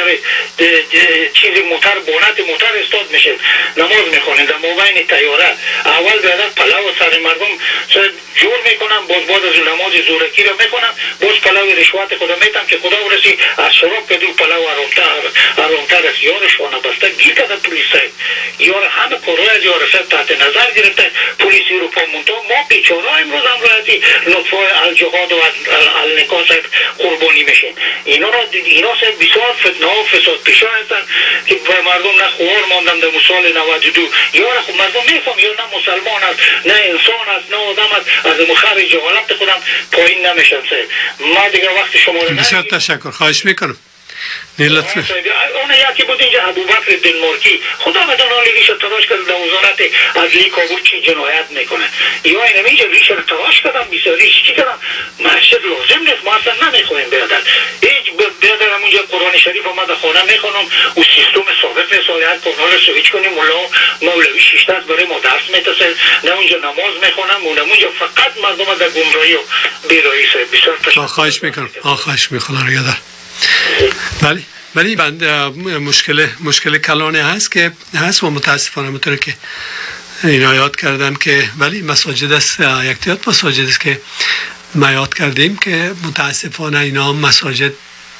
چیزی موتر بانت موتر استاد میشه نماز میخونین در مابین تیاره، اول برادر پلاو سر مردم جور میکنم، باز باز از نماز زورکی را میکنم، باز پلاو رشوت خدا میتم که خدا ورسی از شراب کدو پلاو آرامتر آرامتر است. یارش وانه بسته گیر کده پولیسه، یار همه کارهای از یار سر تحت نظر گرفته پولیس اروپا منطقه. ما بیچاره امروز هم رایتی لطفای الجهاد و النکاس قربانی میشین. اینا را اینا سر بسیار فتنه و فساد پیشا هستن که به مردم نه خوار ماندن در سال نود و دو. یار خب مردم میفهم یا نه مسلمان است نه انسان است نه آدم است، از مخر جهالت خودم پایین نمیشن. ما دیگه وقت شما رو بسیار تشکر، خواهش میکنم. لطفا اون یکی بود اینجا ابوبکر دنمارکی، خدا بدان حال ریش تراش کرد در وزارت عدلی کابل چی جنایت میکنه. یا این اینجا ریش تراش کردم بسیاریش چی کردم. مسجد لازم نیست، ما اصلا نمیخوایم برادر. هیچ برادر همونجا قرآن شریف آمده خانه میخونم و سیستم ثابت مثالیت قرآن رو سویچ کنیم مولا مولوی شیشتاز برای ما درس میتسل، نه اونجا نماز میخونم و نه اونجا فقط مردم در گمراهی و بیرایی سه. بسیار تشکر. خواهش میکنم، خواهش میکنم یادر. ولی ولی بند مشکل مشکل کلانه هست که هست و متاسفانه مطوره که اینا یاد کردن که ولی مساجد است، یک تعداد مساجد است که ما یاد کردیم که متاسفانه اینا مساجد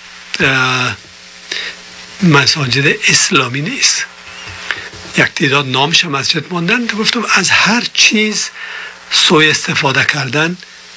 مساجد اسلامی نیست. یک تعداد نامش مسجد ماندن. گفتم از هر چیز سوء استفاده کردن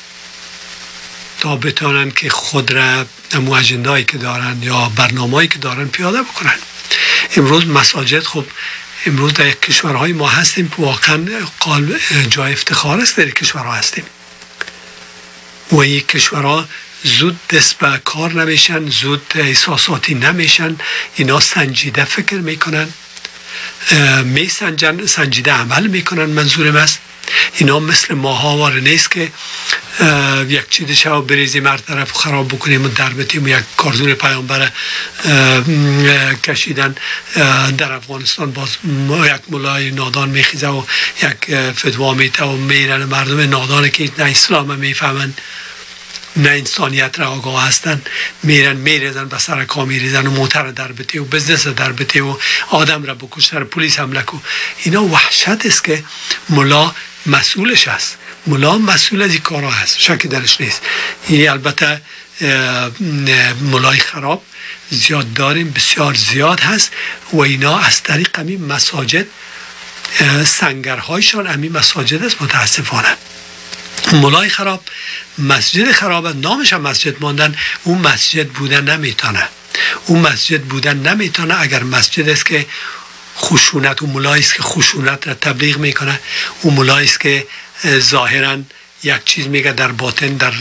تا بتونن که خود را امو اجندهایی که دارن یا برنامه‌ای که دارن پیاده بکنن. امروز مساجد خب امروز در کشورهای ما هستیم که واقعا جای افتخار است در کشورها هستیم و این کشورها زود دست به کار نمیشن، زود احساساتی نمیشن، اینا سنجیده فکر میکنن، می سنجن، سنجیده عمل میکنن. منظورم است اینا مثل ماهاوار نیست که یک چیز شو بریزیم هر طرف خراب بکنیم و در بتیم و یک کارزون پیامبر کشیدن در افغانستان باز یک ملای نادان میخیزه و یک فتوا میته و میرن مردم نادانه که نه اسلام میفهمن نه انسانیت را آگاه هستن، میرن میریزن به سر کام میریزن و موتر در بتی و بزنس در بتی و آدم را بکش، سر پلیس حمله کو. اینا وحشت است که ملا مسئولش است. ملا مسئول از این کارها هست، شکی درش نیست. این البته ملای خراب زیاد داریم، بسیار زیاد هست و اینا از طریق همین مساجد سنگرهایشان همین مساجد است. متاسفانه ملای خراب، مسجد خراب، نامش هم مسجد ماندن. اون مسجد بودن نمیتونه، اون مسجد بودن نمیتونه اگر مسجد است که خشونت، اون ملایی است که خشونت را تبلیغ میکنه، اون ملایی است که ظاهرا یک چیز میگه در باطن در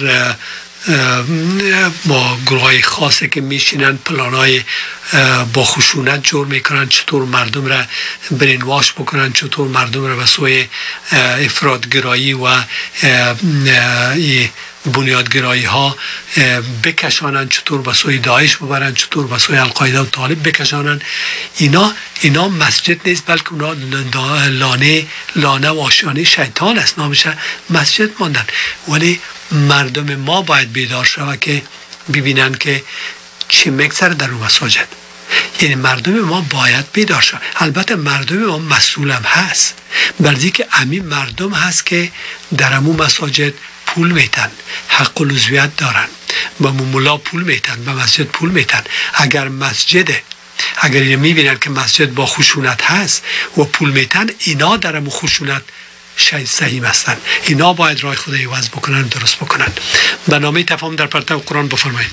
با گروهای خاصه که میشینن پلانای با خشونت جور میکنن، چطور مردم را برینواش بکنن، چطور مردم را به سوی افرادگرایی و بنیادگرایی ها بکشانن، چطور به سوی داعش ببرن، چطور به سوی القاعده و طالب بکشانن. اینا اینا مسجد نیست، بلکه اونا لانه لانه و آشیانه شیطان است. نامش مسجد ماندن. ولی مردم ما باید بیدار شود که ببینن که چی میگذره در اون مساجد. یعنی مردم ما باید بیدار شود. البته مردم ما مسئولم هست، برای که همین مردم هست که در همون مساجد پول میتن، حق و لزویت دارن، با مولا پول میتن، به مسجد پول میتن. اگر مسجده اگر میبینن که مسجد با خشونت هست و پول میتن، اینا در همون خشونت صحیح هستند. اینا باید راه خود عوض بکنن، درست بکنن. برنامه تفاهم در پرتو قرآن بفرمایید.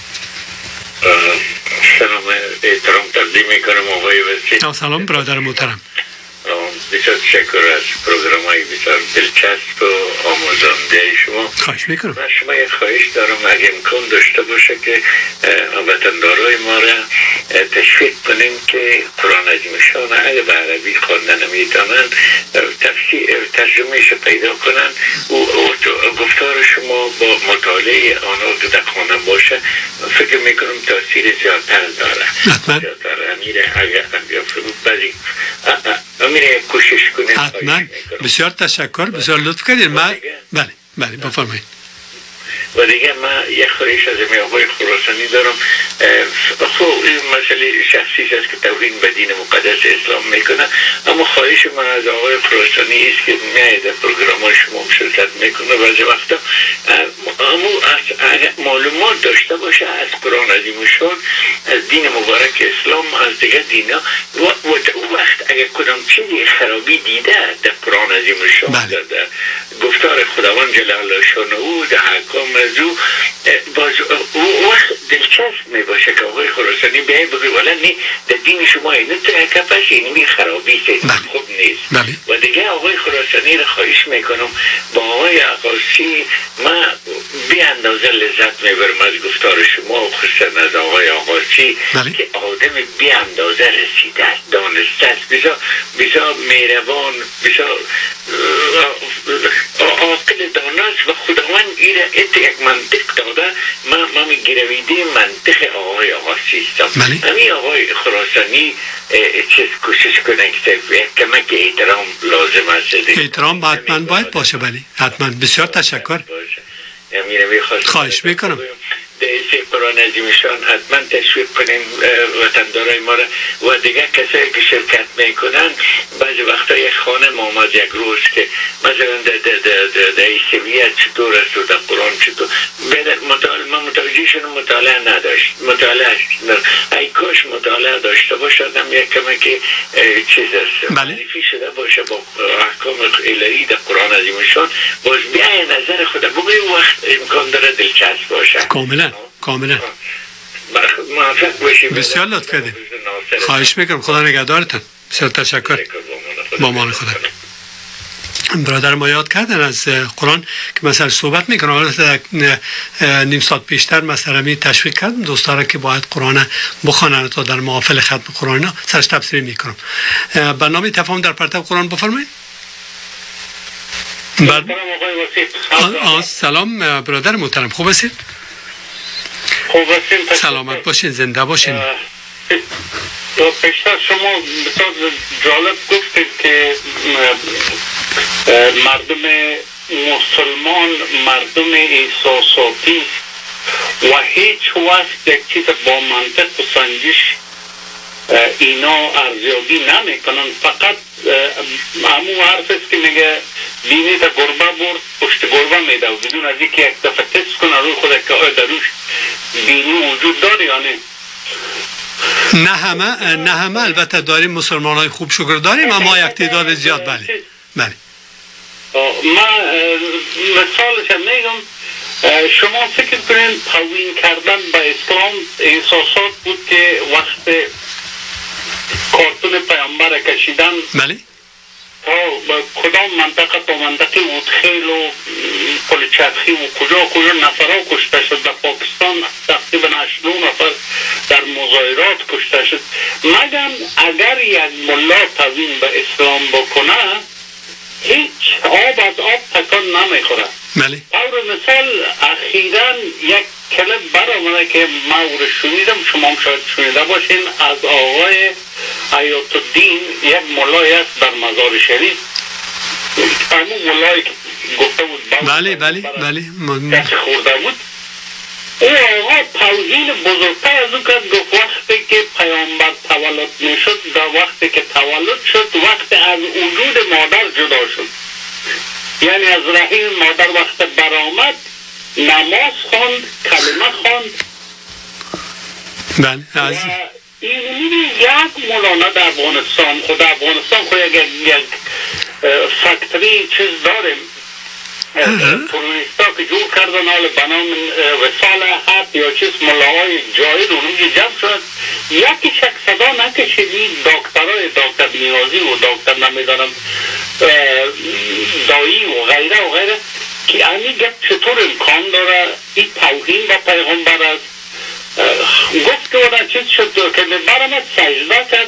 سلام، احترام تقدیم میکنم آقای وسیع. سلام برادر محترم. بسیار تشکر از پروگرام های بسیار دلچسب و آموزنده شما. خواهش میکنم. من شما یک خواهش دارم اگه امکان داشته باشه که وطندارای ما را تشویق کنیم که قرآن عظیم‌شان اگه به عربی خواندن نمیتونن تفسیر ترجمهش پیدا کنن و گفتار شما با مطالعه آنها که در خانه باشه فکر میکنم تاثیر زیادتر داره. حتما. زیادتر امیره اگه بعضی امیره کوشش کنید. حتما. بسیار تشکر، بسیار لطف کردید. من بله بله بفرمایید. و دیگه من یک خواهش از می آقای خراسانی دارم. خب این مسئله شخصی است که توهین به دین مقدس اسلام میکنه، اما خواهش من از آقای خراسانی است که میاد در پروگرام شما شرکت میکنه بعضی وقتا اما از معلومات داشته باشه از قرآن عظیم‌شان، از دین مبارک اسلام، از دیگه دینا و اون وقت اگر کدام چیزی خرابی دیده در قرآن عظیم‌شان در گفتار خداوند جل شانه او در حکام از او باز او وقت دلچسب می باشه که آقای خراسانی بیایی بگوی والا نی در دین شما اینه تو که پس اینمی خرابی سید خوب نیست. بله. و دیگه آقای خراسانی را خواهش میکنم با آقای عقاسی من بی اندازه لذت میبرم از گفتار شما و خصوصا از آقای عقاسی که آدم بی اندازه رسیده است، دانسته است، بسیار بسیار مهربان، بسیار عاقل دانست و خداوند این ات یک منطق داده. من من گرویده منطق آقای عقاسی هستم. همین آقای خراسانی چیز کوشش کنه که کمک احترام لازم است. احترام حتما باید باشه. بلی حتما. بسیار تشکر. خواهش میکنم. در قرآن عظیم‌شان حتما تشویق کنیم وطندارای ما را و دیگه کسایی که شرکت میکنن. بعضی وقتا یک خانم آمد یک روز که مثلا در سویه چطور است و در قرآن چطور مطالعه من متوجهشون مطالعه نداشت مطالعه ای کاش مطالعه داشته باشد هم یک کمک چیز است معرفی شده باشه با احکام الهی در قرآن عظیم‌شان باز بیای نظر خود بگوی وقت امکان داره دلچسب باشه. کاملا کاملا. بسیار لطف کردید. خواهش میکنم. خدا نگهدارتون. بسیار تشکر. با مان خدا. برادر ما یاد کردن از قرآن که مثلا صحبت میکنم. حالا نیم ساعت پیشتر مثلا می تشویق کردم دوستا را که باید قرآن بخوانند تا در محافل ختم قرآن سرش تفسیر میکنم. برنامه تفاهم در پرتو قرآن بفرمایید. بر... آه سلام برادر محترم، خوب هستید؟ خوب هستیم. سلامت باشین، زنده باشین. پیشتر شما بسیار جالب گفتید که مردم مسلمان مردم احساساتی و هیچ وقت یک چیز با منطق و سنجش اینا ارزیابی نمی کنن. فقط همون حرف است که میگه بینی تا گربه برد پشت گربه میده و بدون از اینکه یک دفعه تست کنه روی خود که آیا دروش بینی وجود داره یا نه. نه همه نه همه البته داریم، مسلمان های خوب شکر داریم، اما یک تعداد زیاد. بله بله. من مثالش هم میگم، شما فکر کنین توهین کردن به اسلام احساسات بود که وقت کارتون پیامبر کشیدن بله تا کدام منطقه تا منطقه وودخیل و پلچرخی و کجا کجا نفرها کشته شد. در پاکستان تقریبا هشت نفر در مظاهرات کشته شد. مگر اگر یک ملا توهین به اسلام بکنه هیچ آب از آب تکان نمیخوره. بله. اور مثال اخیراً یک کلپ برآمده که ما او رو شنیدم، شما هم شاید شنیده باشین، از آقای حیات الدین، یک ملای است در مزار شریف، همون ملایی که گفته بود بله بله بله کسی خورده بود. او آقا توهین بزرگتر از اون کرد، گفت وقتی که پیامبر تولد میشد، در وقتی که تولد شد وقت از وجود مادر جدا شد، یعنی از رحم مادر وقت برآمد نماز خواند، کلمه خواند. بله از این یک مولانا در افغانستان، خود افغانستان خود یک یک فکتری چیز داریم پروریستا که جور کردن حال بنام وصال حق یا چیز ملاهای جاهل اونجا جمع شد یکی شک صدا نکشیدی دکترهای دکتر نیازی و دکتر نمیدانم دایی و غیره و غیره که امی گفت چطور امکان داره این توهین با پیغمبر است گفت که اونا چیز شد که برامت سجده کرد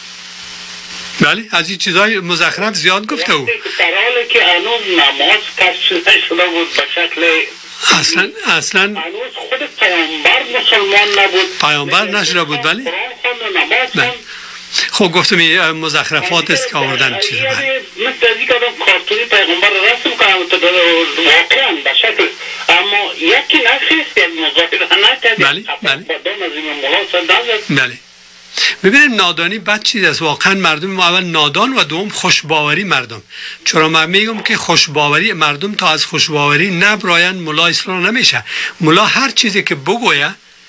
بله از این چیزای مزخرف زیاد گفته او در حالی که هنوز نماز کشف نشده بود به شکل اصلا اصلا هنوز خود پیامبر مسلمان نبود پیامبر نشده بود ولی بله. خب گفتم این مزخرفات است که آوردن چیز مثل از این که آدم کارتونی پیغمبر رسم کنم واقعا به شکل اما یکی نخیست یک مزاحره نکرد بله بله بله ببینید نادانی بد چیز است واقعا مردم ما اول نادان و دوم خوشباوری مردم چرا من میگم که خوشباوری مردم تا از خوشباوری نبراین ملا اصلاح نمیشه ملا هر چیزی که بگویه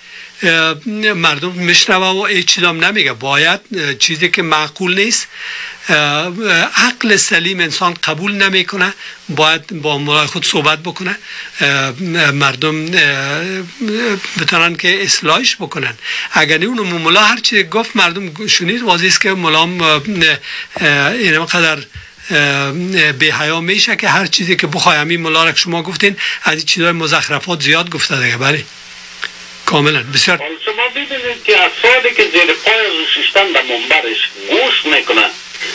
مردم میشنوه و این چیزام نمیگه باید چیزی که معقول نیست عقل سلیم انسان قبول نمیکنه باید با ملای خود صحبت بکنه مردم بتونن که اصلاحش بکنن اگر نه اون ملا هر چیزی گفت مردم شنید واضح است که ملام اینم قدر به حیا میشه که هر چیزی که بخوای همین ملا را شما گفتین از این چیزای مزخرفات زیاد گفته دیگه بله کاملا بسیار شما ببینید که افرادی که زیر پای شیشتن به منبرش گوش میکنن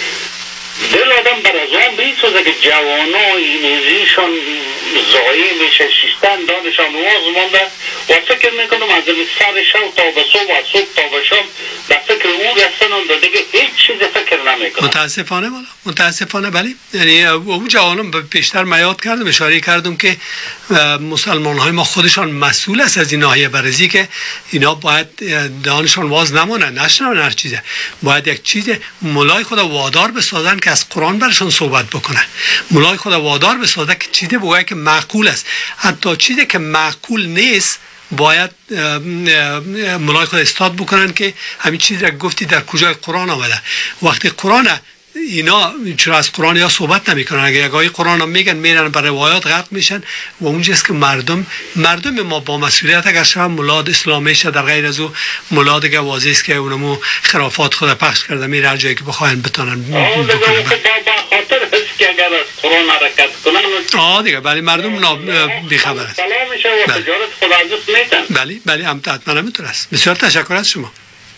دل آدم بر از آن بیسوزه که جوانا اینیزیشان زایی میشه شیشتن دانشان واز مانده و فکر میکنم از سر شو تا به صبح و صبح تا به شام به فکر او رسن و دیگه هیچ چیز فکر نمیکنم متاسفانه بالا متاسفانه بلی یعنی او جوانان بیشتر میاد کردم اشاره کردم که مسلمان های ما خودشان مسئول است از این ناحیه برزی که اینا باید دانشان واز نمانه نشنون هر چیزه باید یک چیز مولای خدا وادار بسازن که از قرآن برشان صحبت بکنن مولای خدا وادار بسازه که چیزی بگوید که معقول است حتی چیزی که معقول نیست باید مولای خدا استاد بکنن که همین چیزی را گفتی در کجای قرآن آمده وقتی قرآن اینا چرا از قرآن یا صحبت نمی کنن اگر یگاهی قرآن هم میگن میرن برای روایات غرق میشن و اونجاست که مردم مردم ما با مسئولیت اگر شما مولاد اسلامی شه در غیر از او مولاد دیگه واضح است که اونمو خرافات خود پخش کرده میره هر جایی که بخواین بتونن بکنن خاطر هست که اگر از قرآن حرکت کنن آه دیگه بله مردم بیخبر است سلام میشه و تجارت خداعزیز میتن بله بله حتما همینطور است بسیار تشکر از شما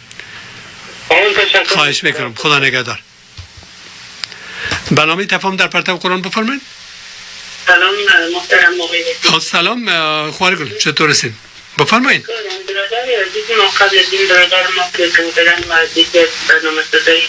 خواهش میکنم خدا نگهدار برنامه تفاهم در پرتو قرآن بفرمایید. سلام محترم مقیم. سلام خوار گل چطور هستین؟ بفرمایید. برادر عزیز ما قبل از این برادر ما که کردن و از دیگه برنامه صدایی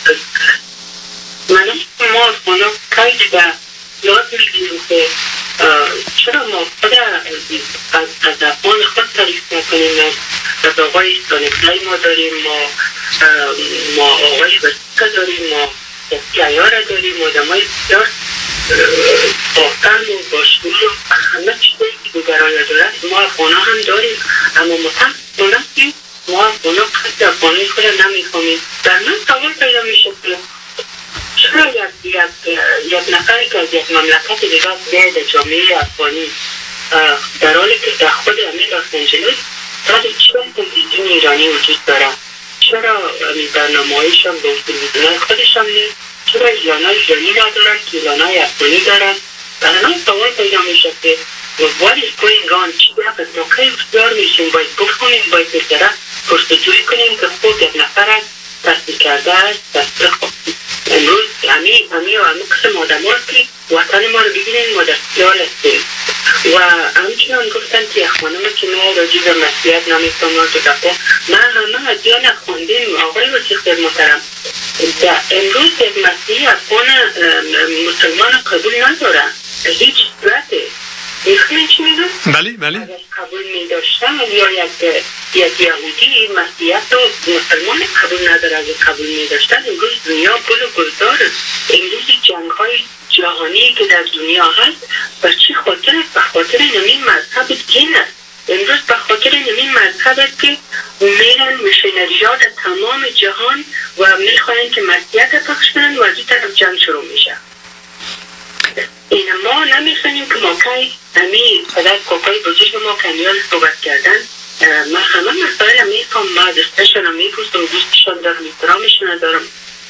من ما از خونه کاری و یاد میگیم که چرا ما خود از افغان خود تعریف نکنیم از آقای سانکلای ما داریم ما ما آقای وسیقه داریم ما گیاره داریم آدم های بسیار باقل و باشگوی و همه چیزایی که دیگران دارد ما افغان هم داریم اما متاسفانه که ما افغان ها قصد افغانی خود نمی‌فهمیم در من سوال پیدا میشه که چرا یک یک نفری که از یک مملکت دیگر بیاید جامعه افغانی در حالی که در خود همین لس آنجلس صد و چهل تلویزیون ایرانی وجود دارد چرا برنامه‌هایش هم به تلویزیون‌های خودش هم نیست چرا ایران‌های ایرانی ندارن که ایران‌های افغانی دارن برای من سوال پیدا میشه که what is going on چی باید ما که اختیار میشیم باید بخونیم باید بسره پرسجوی کنیم که خود یک نفر از تصدیق کرده است دست خود امروز همی همی و همی قسم آدم هست که وطن ما رو ببینیم ما در خیال هستیم و همچنان گفتن که اخوانم که ما راجع به مسیحیت نمی‌فهمم تو دفعه من همه ادیان خوندیم آقای وسیق در محترم امروز یک مسیحی افغان مسلمان قبول نداره هیچ صورته میخونی چی میدون؟ بله بله اگر قبول میداشتن یا یک یک یهودی مسیحیت و مسلمان قبول نداره اگر قبول میداشتن امروز دنیا گل و گلدار امروز جنگ های جهانی که در دنیا هست و چی خاطر است؟ به خاطر نمین مذهب دین است امروز به خاطر نمین مذهب است که میرن مشینری ها در تمام جهان و میخواین که مسیحیت پخش کنن و از این طرف جنگ شروع میشه این ما نمیخونیم که ما که همی پدر کوکای بزرگ ما کمیال صحبت کردن ما همه مسائل میفهم ما دستشون رو میپوستم دوستشون دارم احترامشون دارم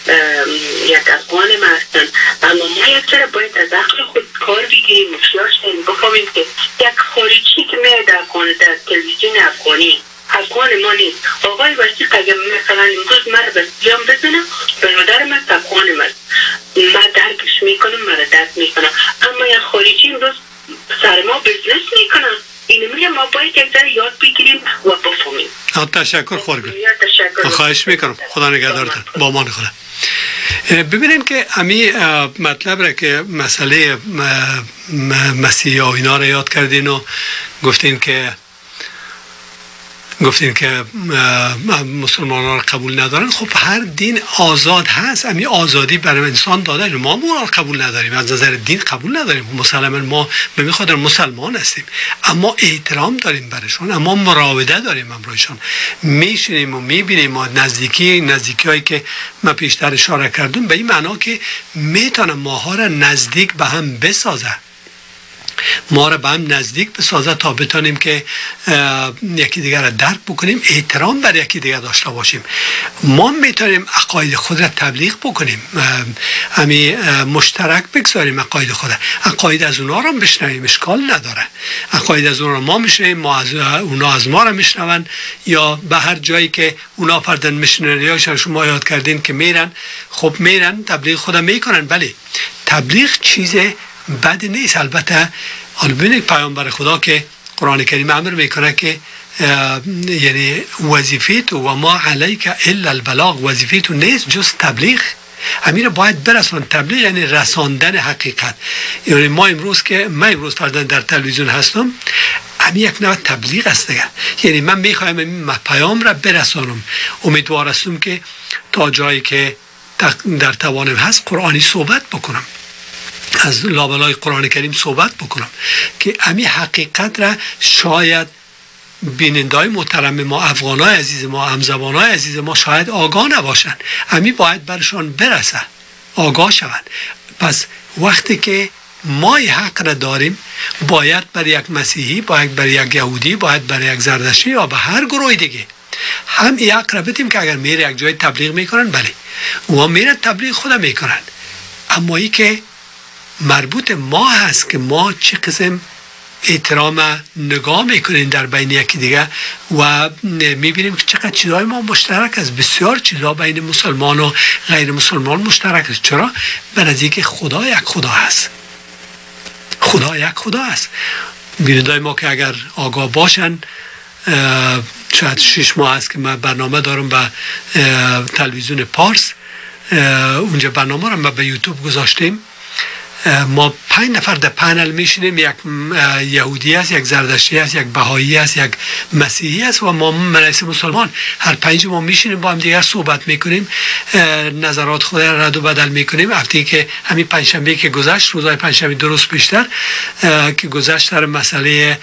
یک افغان ما هستن اما ما یک چرا باید از عقل خود کار بگیریم مفیاش داریم بفهمیم که یک خارجی که میاد در در تلویزیون افغانی افغان ما نیست آقای وسیق اگر مثلا امروز من رو بسیام بزنم برادر من افغان من من درکش میکنم من درک میکنم اما یک خارجی امروز سر ما بزنس میکنم این میگه ما باید یک ذره یاد بگیریم و بفهمیم. تشکر خورگل. خواهش میکنم. خدا نگهدارتون. با امان خدا. ببینین که امی مطلب را که مسئله مسیحی ها اینا را یاد کردین و گفتین که گفتین که مسلمان ها را قبول ندارن. خب هر دین آزاد هست، امی آزادی برای انسان داده، ما اونا را قبول نداریم، از نظر دین قبول نداریم، مسلما ما به میخاطر مسلمان هستیم، اما احترام داریم برشون، اما مراوده داریم امروزشون، میشینیم و میبینیم و نزدیکی نزدیکی هایی که من پیشتر اشاره کردم به این معنا که میتونم ماها را نزدیک به هم بسازه، ما را به هم نزدیک بسازه تا بتانیم که یکی دیگر را درک بکنیم، احترام بر یکی دیگر داشته باشیم. ما میتونیم عقاید خود را تبلیغ بکنیم، همی مشترک بگذاریم عقاید خود، عقاید از اونا را بشنویم، اشکال نداره، عقاید از اونا را ما میشنویم، ما از اونا از ما را میشنون، یا به هر جایی که اونا پردن میشنریاشون شما یاد کردین که میرن، خب میرن تبلیغ خود میکنن. بله تبلیغ چیز بد نیست، البته ببینید پیامبر خدا که قرآن کریم امر میکنه که یعنی وظیفه تو و ما علیک الا البلاغ، وظیفه تو نیست جز تبلیغ، همین باید برسون. تبلیغ یعنی رساندن حقیقت. یعنی ما امروز که من امروز پردن در تلویزیون هستم، همین یک نوع تبلیغ است دیگه، یعنی من میخوایم این پیام را برسانم، امیدوار هستم که تا جایی که در توانم هست قرآنی صحبت بکنم، از لابلای قرآن کریم صحبت بکنم که امی حقیقت را شاید بینندای محترم ما، افغانای عزیز ما، همزبانای عزیز ما شاید آگاه نباشن، امی باید برشان برسه، آگاه شوند. پس وقتی که ما حق را داریم، باید بر یک مسیحی، باید بر یک یهودی، باید بر یک زردشتی یا به هر گروه دیگه هم این حق را بدیم که اگر میره یک جای تبلیغ میکنن، بله اوها میره تبلیغ خود میکنن، اما ای که مربوط ما هست که ما چه قسم احترام نگاه میکنیم در بین یکی دیگه و میبینیم که چقدر چیزهای ما مشترک است، بسیار چیزها بین مسلمان و غیر مسلمان مشترک است. چرا؟ به نزدیک خدا یک خدا هست، خدا یک خدا هست. بینندای ما که اگر آگاه باشن، شاید شش ماه است که من برنامه دارم به تلویزیون پارس، اونجا برنامه رو ما به یوتیوب گذاشتیم، ما پنج نفر در پنل میشینیم، یک یهودی است، یک زردشتی است، یک بهایی است، یک مسیحی است و ما منیس مسلمان، هر پنج ما میشینیم با هم دیگر صحبت میکنیم، نظرات خود را رد و بدل میکنیم. هفته که همین پنجشنبه که گذشت، روزهای پنجشنبه درست بیشتر که گذشت در مسئله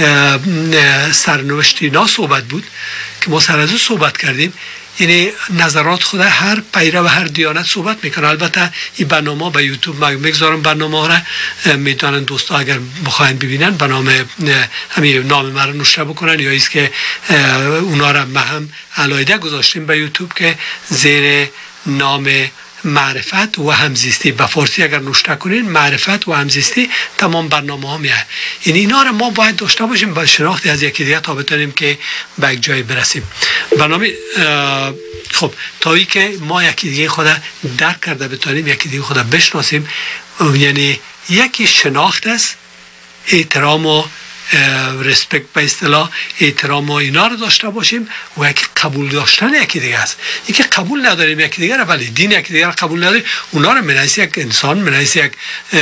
سرنوشت اینا صحبت بود که ما سر از او صحبت کردیم، یعنی نظرات خود هر پیرو و هر دیانت صحبت میکنه. البته این برنامه به یوتیوب میگذارم، برنامه را میتونن دوستا اگر بخواین ببینن، برنامه همین نام من رو نشر بکنن، یا ایست که اونا را ما هم علایده گذاشتیم به یوتیوب که زیر نام معرفت و همزیستی، به فارسی اگر نوشته کنین معرفت و همزیستی، تمام برنامه ها میاد. این اینا را ما باید داشته باشیم با شناختی از یکی دیگه تا بتونیم که به یک جایی برسیم. برنامه خب تایی که ما یکی دیگه خود درک کرده بتونیم، یکی دیگه خود بشناسیم، یعنی یکی شناخت است، احترام و رسپکت به اصطلاح احترام و اینا رو داشته باشیم، و یکی قبول داشتن یکی دیگه است. یکی قبول نداریم یکی دیگه رو، ولی دین یکی دیگه رو قبول نداریم، اونا رو منیس یک انسان، منیس یک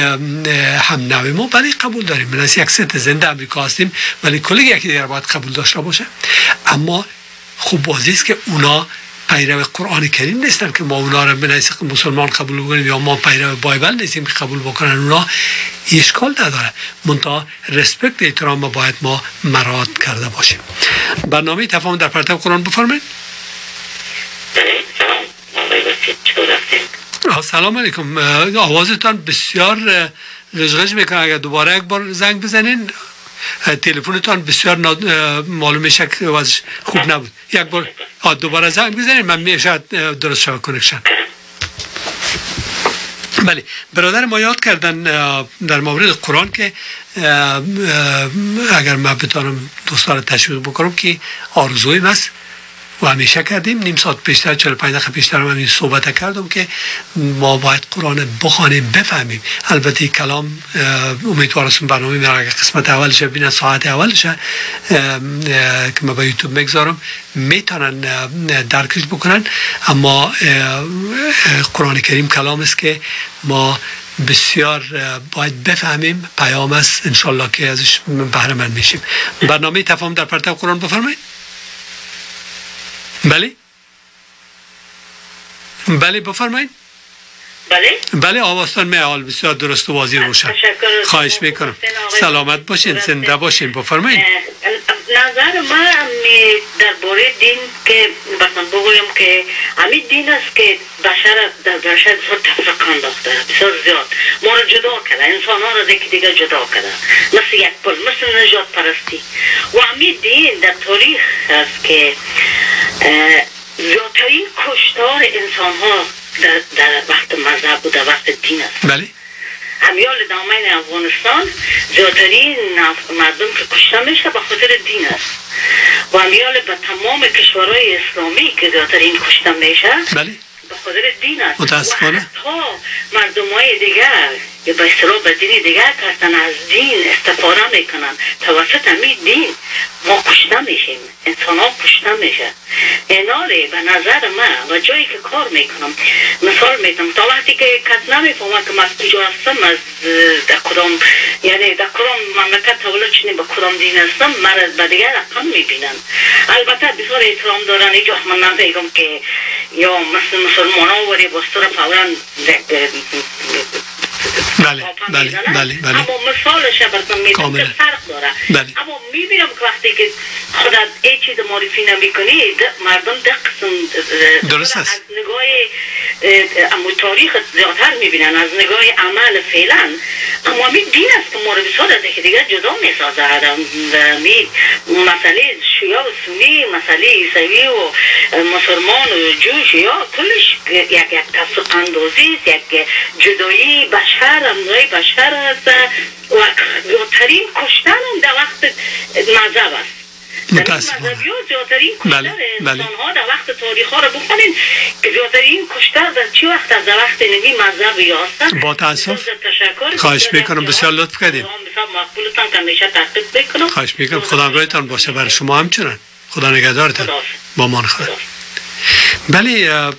هم نوع ما ولی قبول داریم، منیس یک ست زنده امریکا هستیم ولی کلی یکی دیگه رو باید قبول داشته باشه. اما خوب بازی است که اونا پیرو قرآن کریم نیستن که ما اونا رو بنیس مسلمان قبول بکنیم، یا ما پیرو بایبل نیستیم که قبول بکنن، اونا اشکال نداره، منتها رسپکت احترام باید ما مراعات کرده باشیم. برنامه تفاهم در پرتو قرآن بفرمایید. سلام علیکم. آوازتان بسیار غژغژ میکنه، اگر دوباره یک بار زنگ بزنین. تلفنتان بسیار ناد... معلوم میشه که وضعش خوب نبود. یک بار دوباره زنگ بزنین، من میشه درست شود کنکشن. بله، برادر ما یاد کردن در مورد قرآن که اگر من بتانم دوستان رو تشویق بکنم که آرزویم است و همیشه کردیم. نیم ساعت پیشتر، چهل و پنج دقیقه پیشتر من این صحبت کردم که ما باید قرآن بخوانیم، بفهمیم. البته کلام امیدوارم برنامه میرا اگر قسمت اولش ببینن، ساعت اولش که من با یوتیوب میگذارم، میتونن درکش بکنن. اما قرآن کریم کلام است که ما بسیار باید بفهمیم، پیام است انشالله که ازش بهره مند میشیم. برنامه تفاهم در پرتو قرآن بفرمایید. بله بله بفرمایید. بله بله آوازتان میال بسیار درست و واضح روشن. خواهش میکنم. سلامت باشین، زنده باشین. بفرمایید. نظر من درباره دین که مثلا بگویم که همین دین است که بشر در بشر بسیار تفرقه انداخته، بسیار زیاد ما را جدا کرده، انسان ها را یکی دیگر جدا کرده، مثل یک پل، مثل نجات پرستی. و همین دین در تاریخ است که زیادترین کشتار انسان ها در, در وقت مذهب و در وقت دین است. بله. امیال دامین افغانستان زیادترین مردم که کشته میشه به خاطر دین است و امیال به تمام کشورهای اسلامی که زیادترین کشته میشه بله به خاطر دین است. متاسفانه. و حتی مردم های دیگر یا به اصطلاح به دین دیگر که هستن از دین استفاده میکنن، توسط همین دین ما کشته میشیم، انسان ها کشته میشه. ایناره به نظر من و جایی که کار میکنم مثال میتونم، تا وقتی که کس نمیفهمه که من از کجا هستم، از در کدام یعنی در کدام مملکت تولد شدیم، به کدام دین هستم، مرد به دیگر رقم میبینن. البته بسیار احترام دارن، اینجا من نمیگم که یا مثل مسلمان ها وری باستور فورا بله بله بله بله. اما مثالش براتون میدم که فرق داره. بله. اما میبینم که وقتی که خدا ای چیز معرفی نمیکنی، مردم ده قسم درست است. از نگاه اما تاریخ زیادتر میبینن از نگاه عمل فعلا. اما می دین است که ما رو بسیار از یکی دیگر جدا میسازه. می مسئله شیعه و سنی، مسئله عیسوی و مسلمان و جو شیعه کلش یک یک تفرقه اندازی است، یک جدایی بشر، امنوی بشر است و زیادترین کشتن هم در وقت مذهب است. متاسفانه. زیادترین کشتر بله بله. انسان ها در وقت تاریخ ها رو بخونین که زیادترین کشتر در چی وقت از وقت نمی مذهب یاستن. با تاسف. خواهش میکنم، بسیار لطف کردیم. مقبولتان که میشه تحقیق بکنم. خواهش میکنم، خدا همراهتان باشه، برای شما همچنان. خدا نگهدارتان. با مان خدا. بله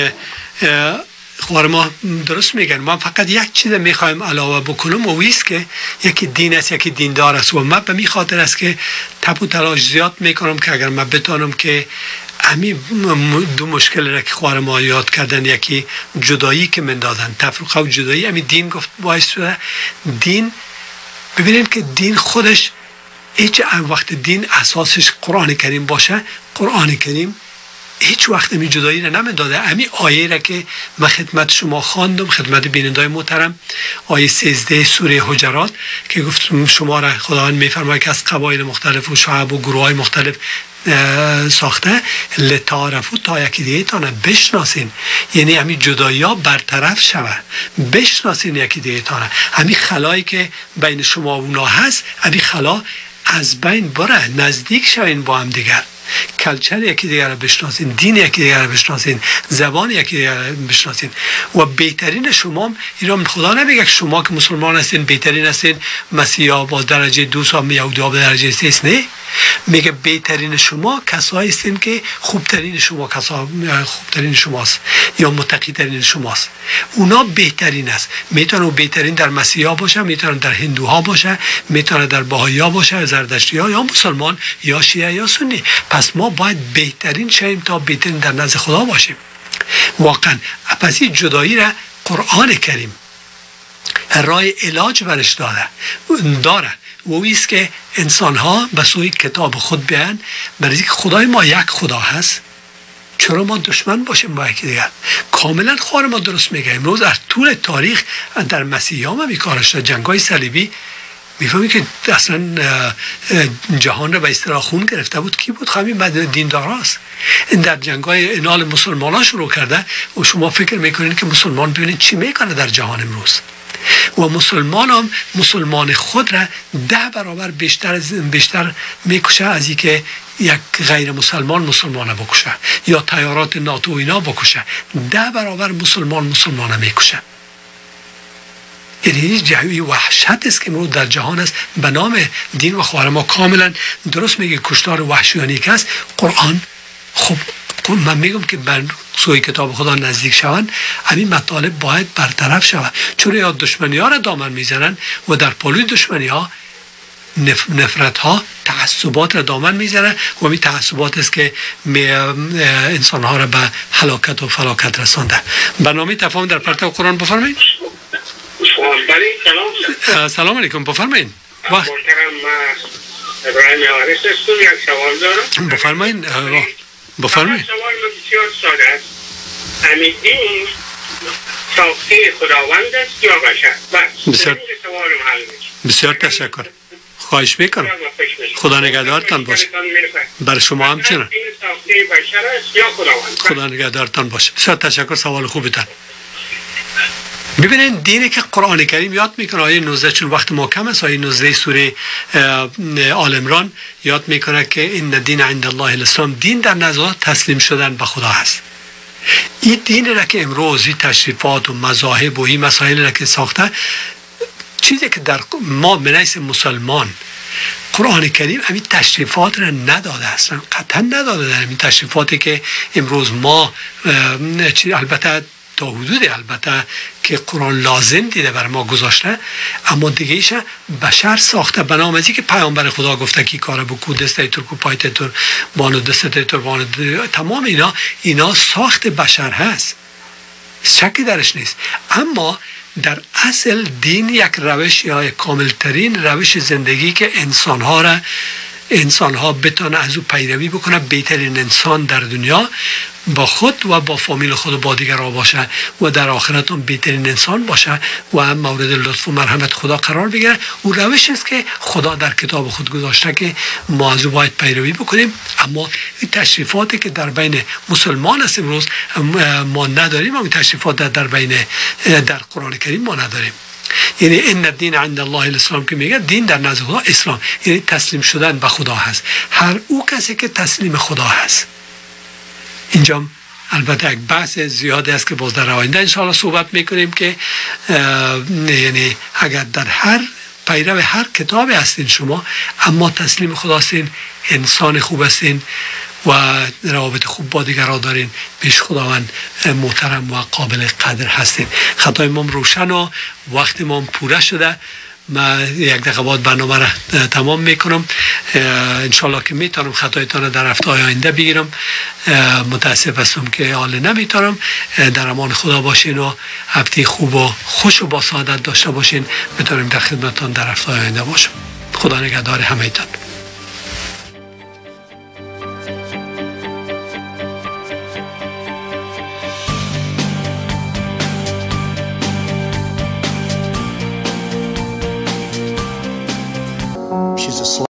خوار ما درست میگن. ما فقط یک چیز میخوایم علاوه بکنم و ویست که یکی دین است، یکی دیندار است. و من به می خاطر است که تب و تلاش زیاد میکنم که اگر من بتانم که همین دو مشکل را که خوار ما یاد کردن، یکی جدایی که مندازن، تفرقه و جدایی، همین دین گفت باعث شده. دین ببینید که دین خودش هیچ وقت دین اساسش قرآن کریم باشه، قرآن کریم هیچ وقت می جدایی را نمیداده. همین آیه را که من خدمت شما خواندم، خدمت بینندای محترم، آیه سیزده سوره حجرات که گفت شما را خداوند میفرماید که از قبایل مختلف و شعب و گروه های مختلف ساخته لتعارفو، تا یکی دیگه تانه بشناسین. یعنی همین جدایی ها برطرف شوه، بشناسین یکی دیگه تانه. همین خلایی که بین شما و اونا هست، همین خلا از بین بره، نزدیک شوین با هم دیگر. کلچر یکی دیگر رو بشناسین، دین یکی دیگر رو بشناسین، زبان یکی دیگر رو بشناسین. و بهترین شما ایران خدا نمیگه که شما که مسلمان هستین بهترین هستین، مسیحی ها با درجه دو سا، یهودی ها با درجه سه است. نه، میگه بهترین شما کسایی هستین که خوبترین شما کسا خوبترین شماست یا متقی ترین شماست. اونا بهترین است. میتونه بهترین در مسیحی ها باشه، میتونه در هندوها باشه، میتونه در بهایی ها باشه، زردشتی ها یا مسلمان یا شیعه یا سنی. پس ما باید بهترین شیم تا بهترین در نزد خدا باشیم. واقعا پس این جدایی را قرآن کریم راه علاج برش داره داره و اویست که انسان ها به سوی کتاب خود بیان، برای که خدای ما یک خدا هست، چرا ما دشمن باشیم با یکی دیگر؟ کاملا خوار ما درست میگه. امروز در طول تاریخ در مسیحیان هم این کارش شد. جنگ‌های صلیبی میفهمی که اصلا جهان رو به اصطلاح خون گرفته بود. کی بود؟ همین دینداراست. در جنگ‌های انال مسلمانان شروع کرده و شما فکر میکنین که مسلمان ببینید چی میکنه در جهان امروز. و مسلمان هم مسلمان خود را ده برابر بیشتر بیشتر میکشه از این که یک غیر مسلمان مسلمان بکشه یا تیارات ناتو اینا بکشه. ده برابر مسلمان مسلمان میکشه. یعنی جهوی وحشت است که امروز در جهان است به نام دین و خواهر. ما کاملا درست میگه کشتار وحشیانی که است. قرآن خب من میگم که بر سوی کتاب خدا نزدیک شوند همین مطالب باید برطرف شود. چون یا دشمنی ها را دامن میزنن و در پلوی دشمنی ها نف... نفرت ها تعصبات را دامن میزنن و همین تعصبات است که می... انسان ها را به هلاکت و فلاکت رسانده. برنامه تفاهم در پرتو قرآن بفرمایید. سلام سلام علیکم. بفرمایید. محترم ابراهیم عوارس هستم. یک سوال دارم. بفرمایید. بفرمایید. سوال بسیار ساده است. همین دین ساخته خداوند است یا بشر؟ بس. بسیار بسیار تشکر. خواهش میکنم. خدا نگهدارتان باشه. بر شما هم چنان. دین ساخته بشر است یا خداوند؟ خدا نگهدارتان باشه. بسیار تشکر. سوال خوبتان. ببینید دینی که قرآن کریم یاد میکنه آیه نوزده، چون وقت ما کم است، آیه نوزده سوره آل عمران یاد میکنه که این دین عند الله الاسلام، دین در نزد تسلیم شدن به خدا است. این دینی را که امروز این تشریفات و مذاهب و این مسائل را که ساخته، چیزی که در ما منیس مسلمان قرآن کریم همین تشریفات را نداده اصلا، قطعا نداده. در همین تشریفاتی که امروز ما البته تا حدود البته که قرآن لازم دیده بر ما گذاشته، اما دیگه ایشه بشر ساخته به نام ازی که پیامبر خدا گفته که کارو بکو، دسته ترکو پایت تر بانو دسته تر بانو، تمام اینا اینا ساخت بشر هست، شکی درش نیست. اما در اصل دین یک روش یا یک کاملترین روش زندگی که انسانها را انسانها بتانه از او پیروی بکنه، بهترین انسان در دنیا با خود و با فامیل خود و با دیگران باشه و در آخرت هم بهترین انسان باشه و مورد لطف و مرحمت خدا قرار بگیره. او روش است که خدا در کتاب خود گذاشته که ما از او باید پیروی بکنیم. اما این تشریفاتی که در بین مسلمان است امروز ما نداریم، این تشریفات در بین در قرآن کریم ما نداریم. یعنی ان الدین عند الله الاسلام که میگه دین در نزد خدا اسلام، یعنی تسلیم شدن به خدا هست. هر او کسی که تسلیم خدا هست. اینجا البته یک بحث زیاده است که باز در آینده انشاءالله صحبت میکنیم که یعنی اگر در هر پیرو هر کتابی هستین شما اما تسلیم خدا هستین، انسان خوب هستین و روابط خوب با دیگران دارین، پیش خداوند محترم و قابل قدر هستین. خطای ما روشن و وقت ما پوره شده. من یک دقیقه بعد برنامه را تمام میکنم. انشالله که میتونم خطایتان را در هفته آینده بگیرم. متاسف هستم که حال نمیتونم. در امان خدا باشین و هفته خوب و خوش و با سعادت داشته باشین. میتونم در خدمتتان در هفته آینده باشم. خدا نگهدار همه‌تان.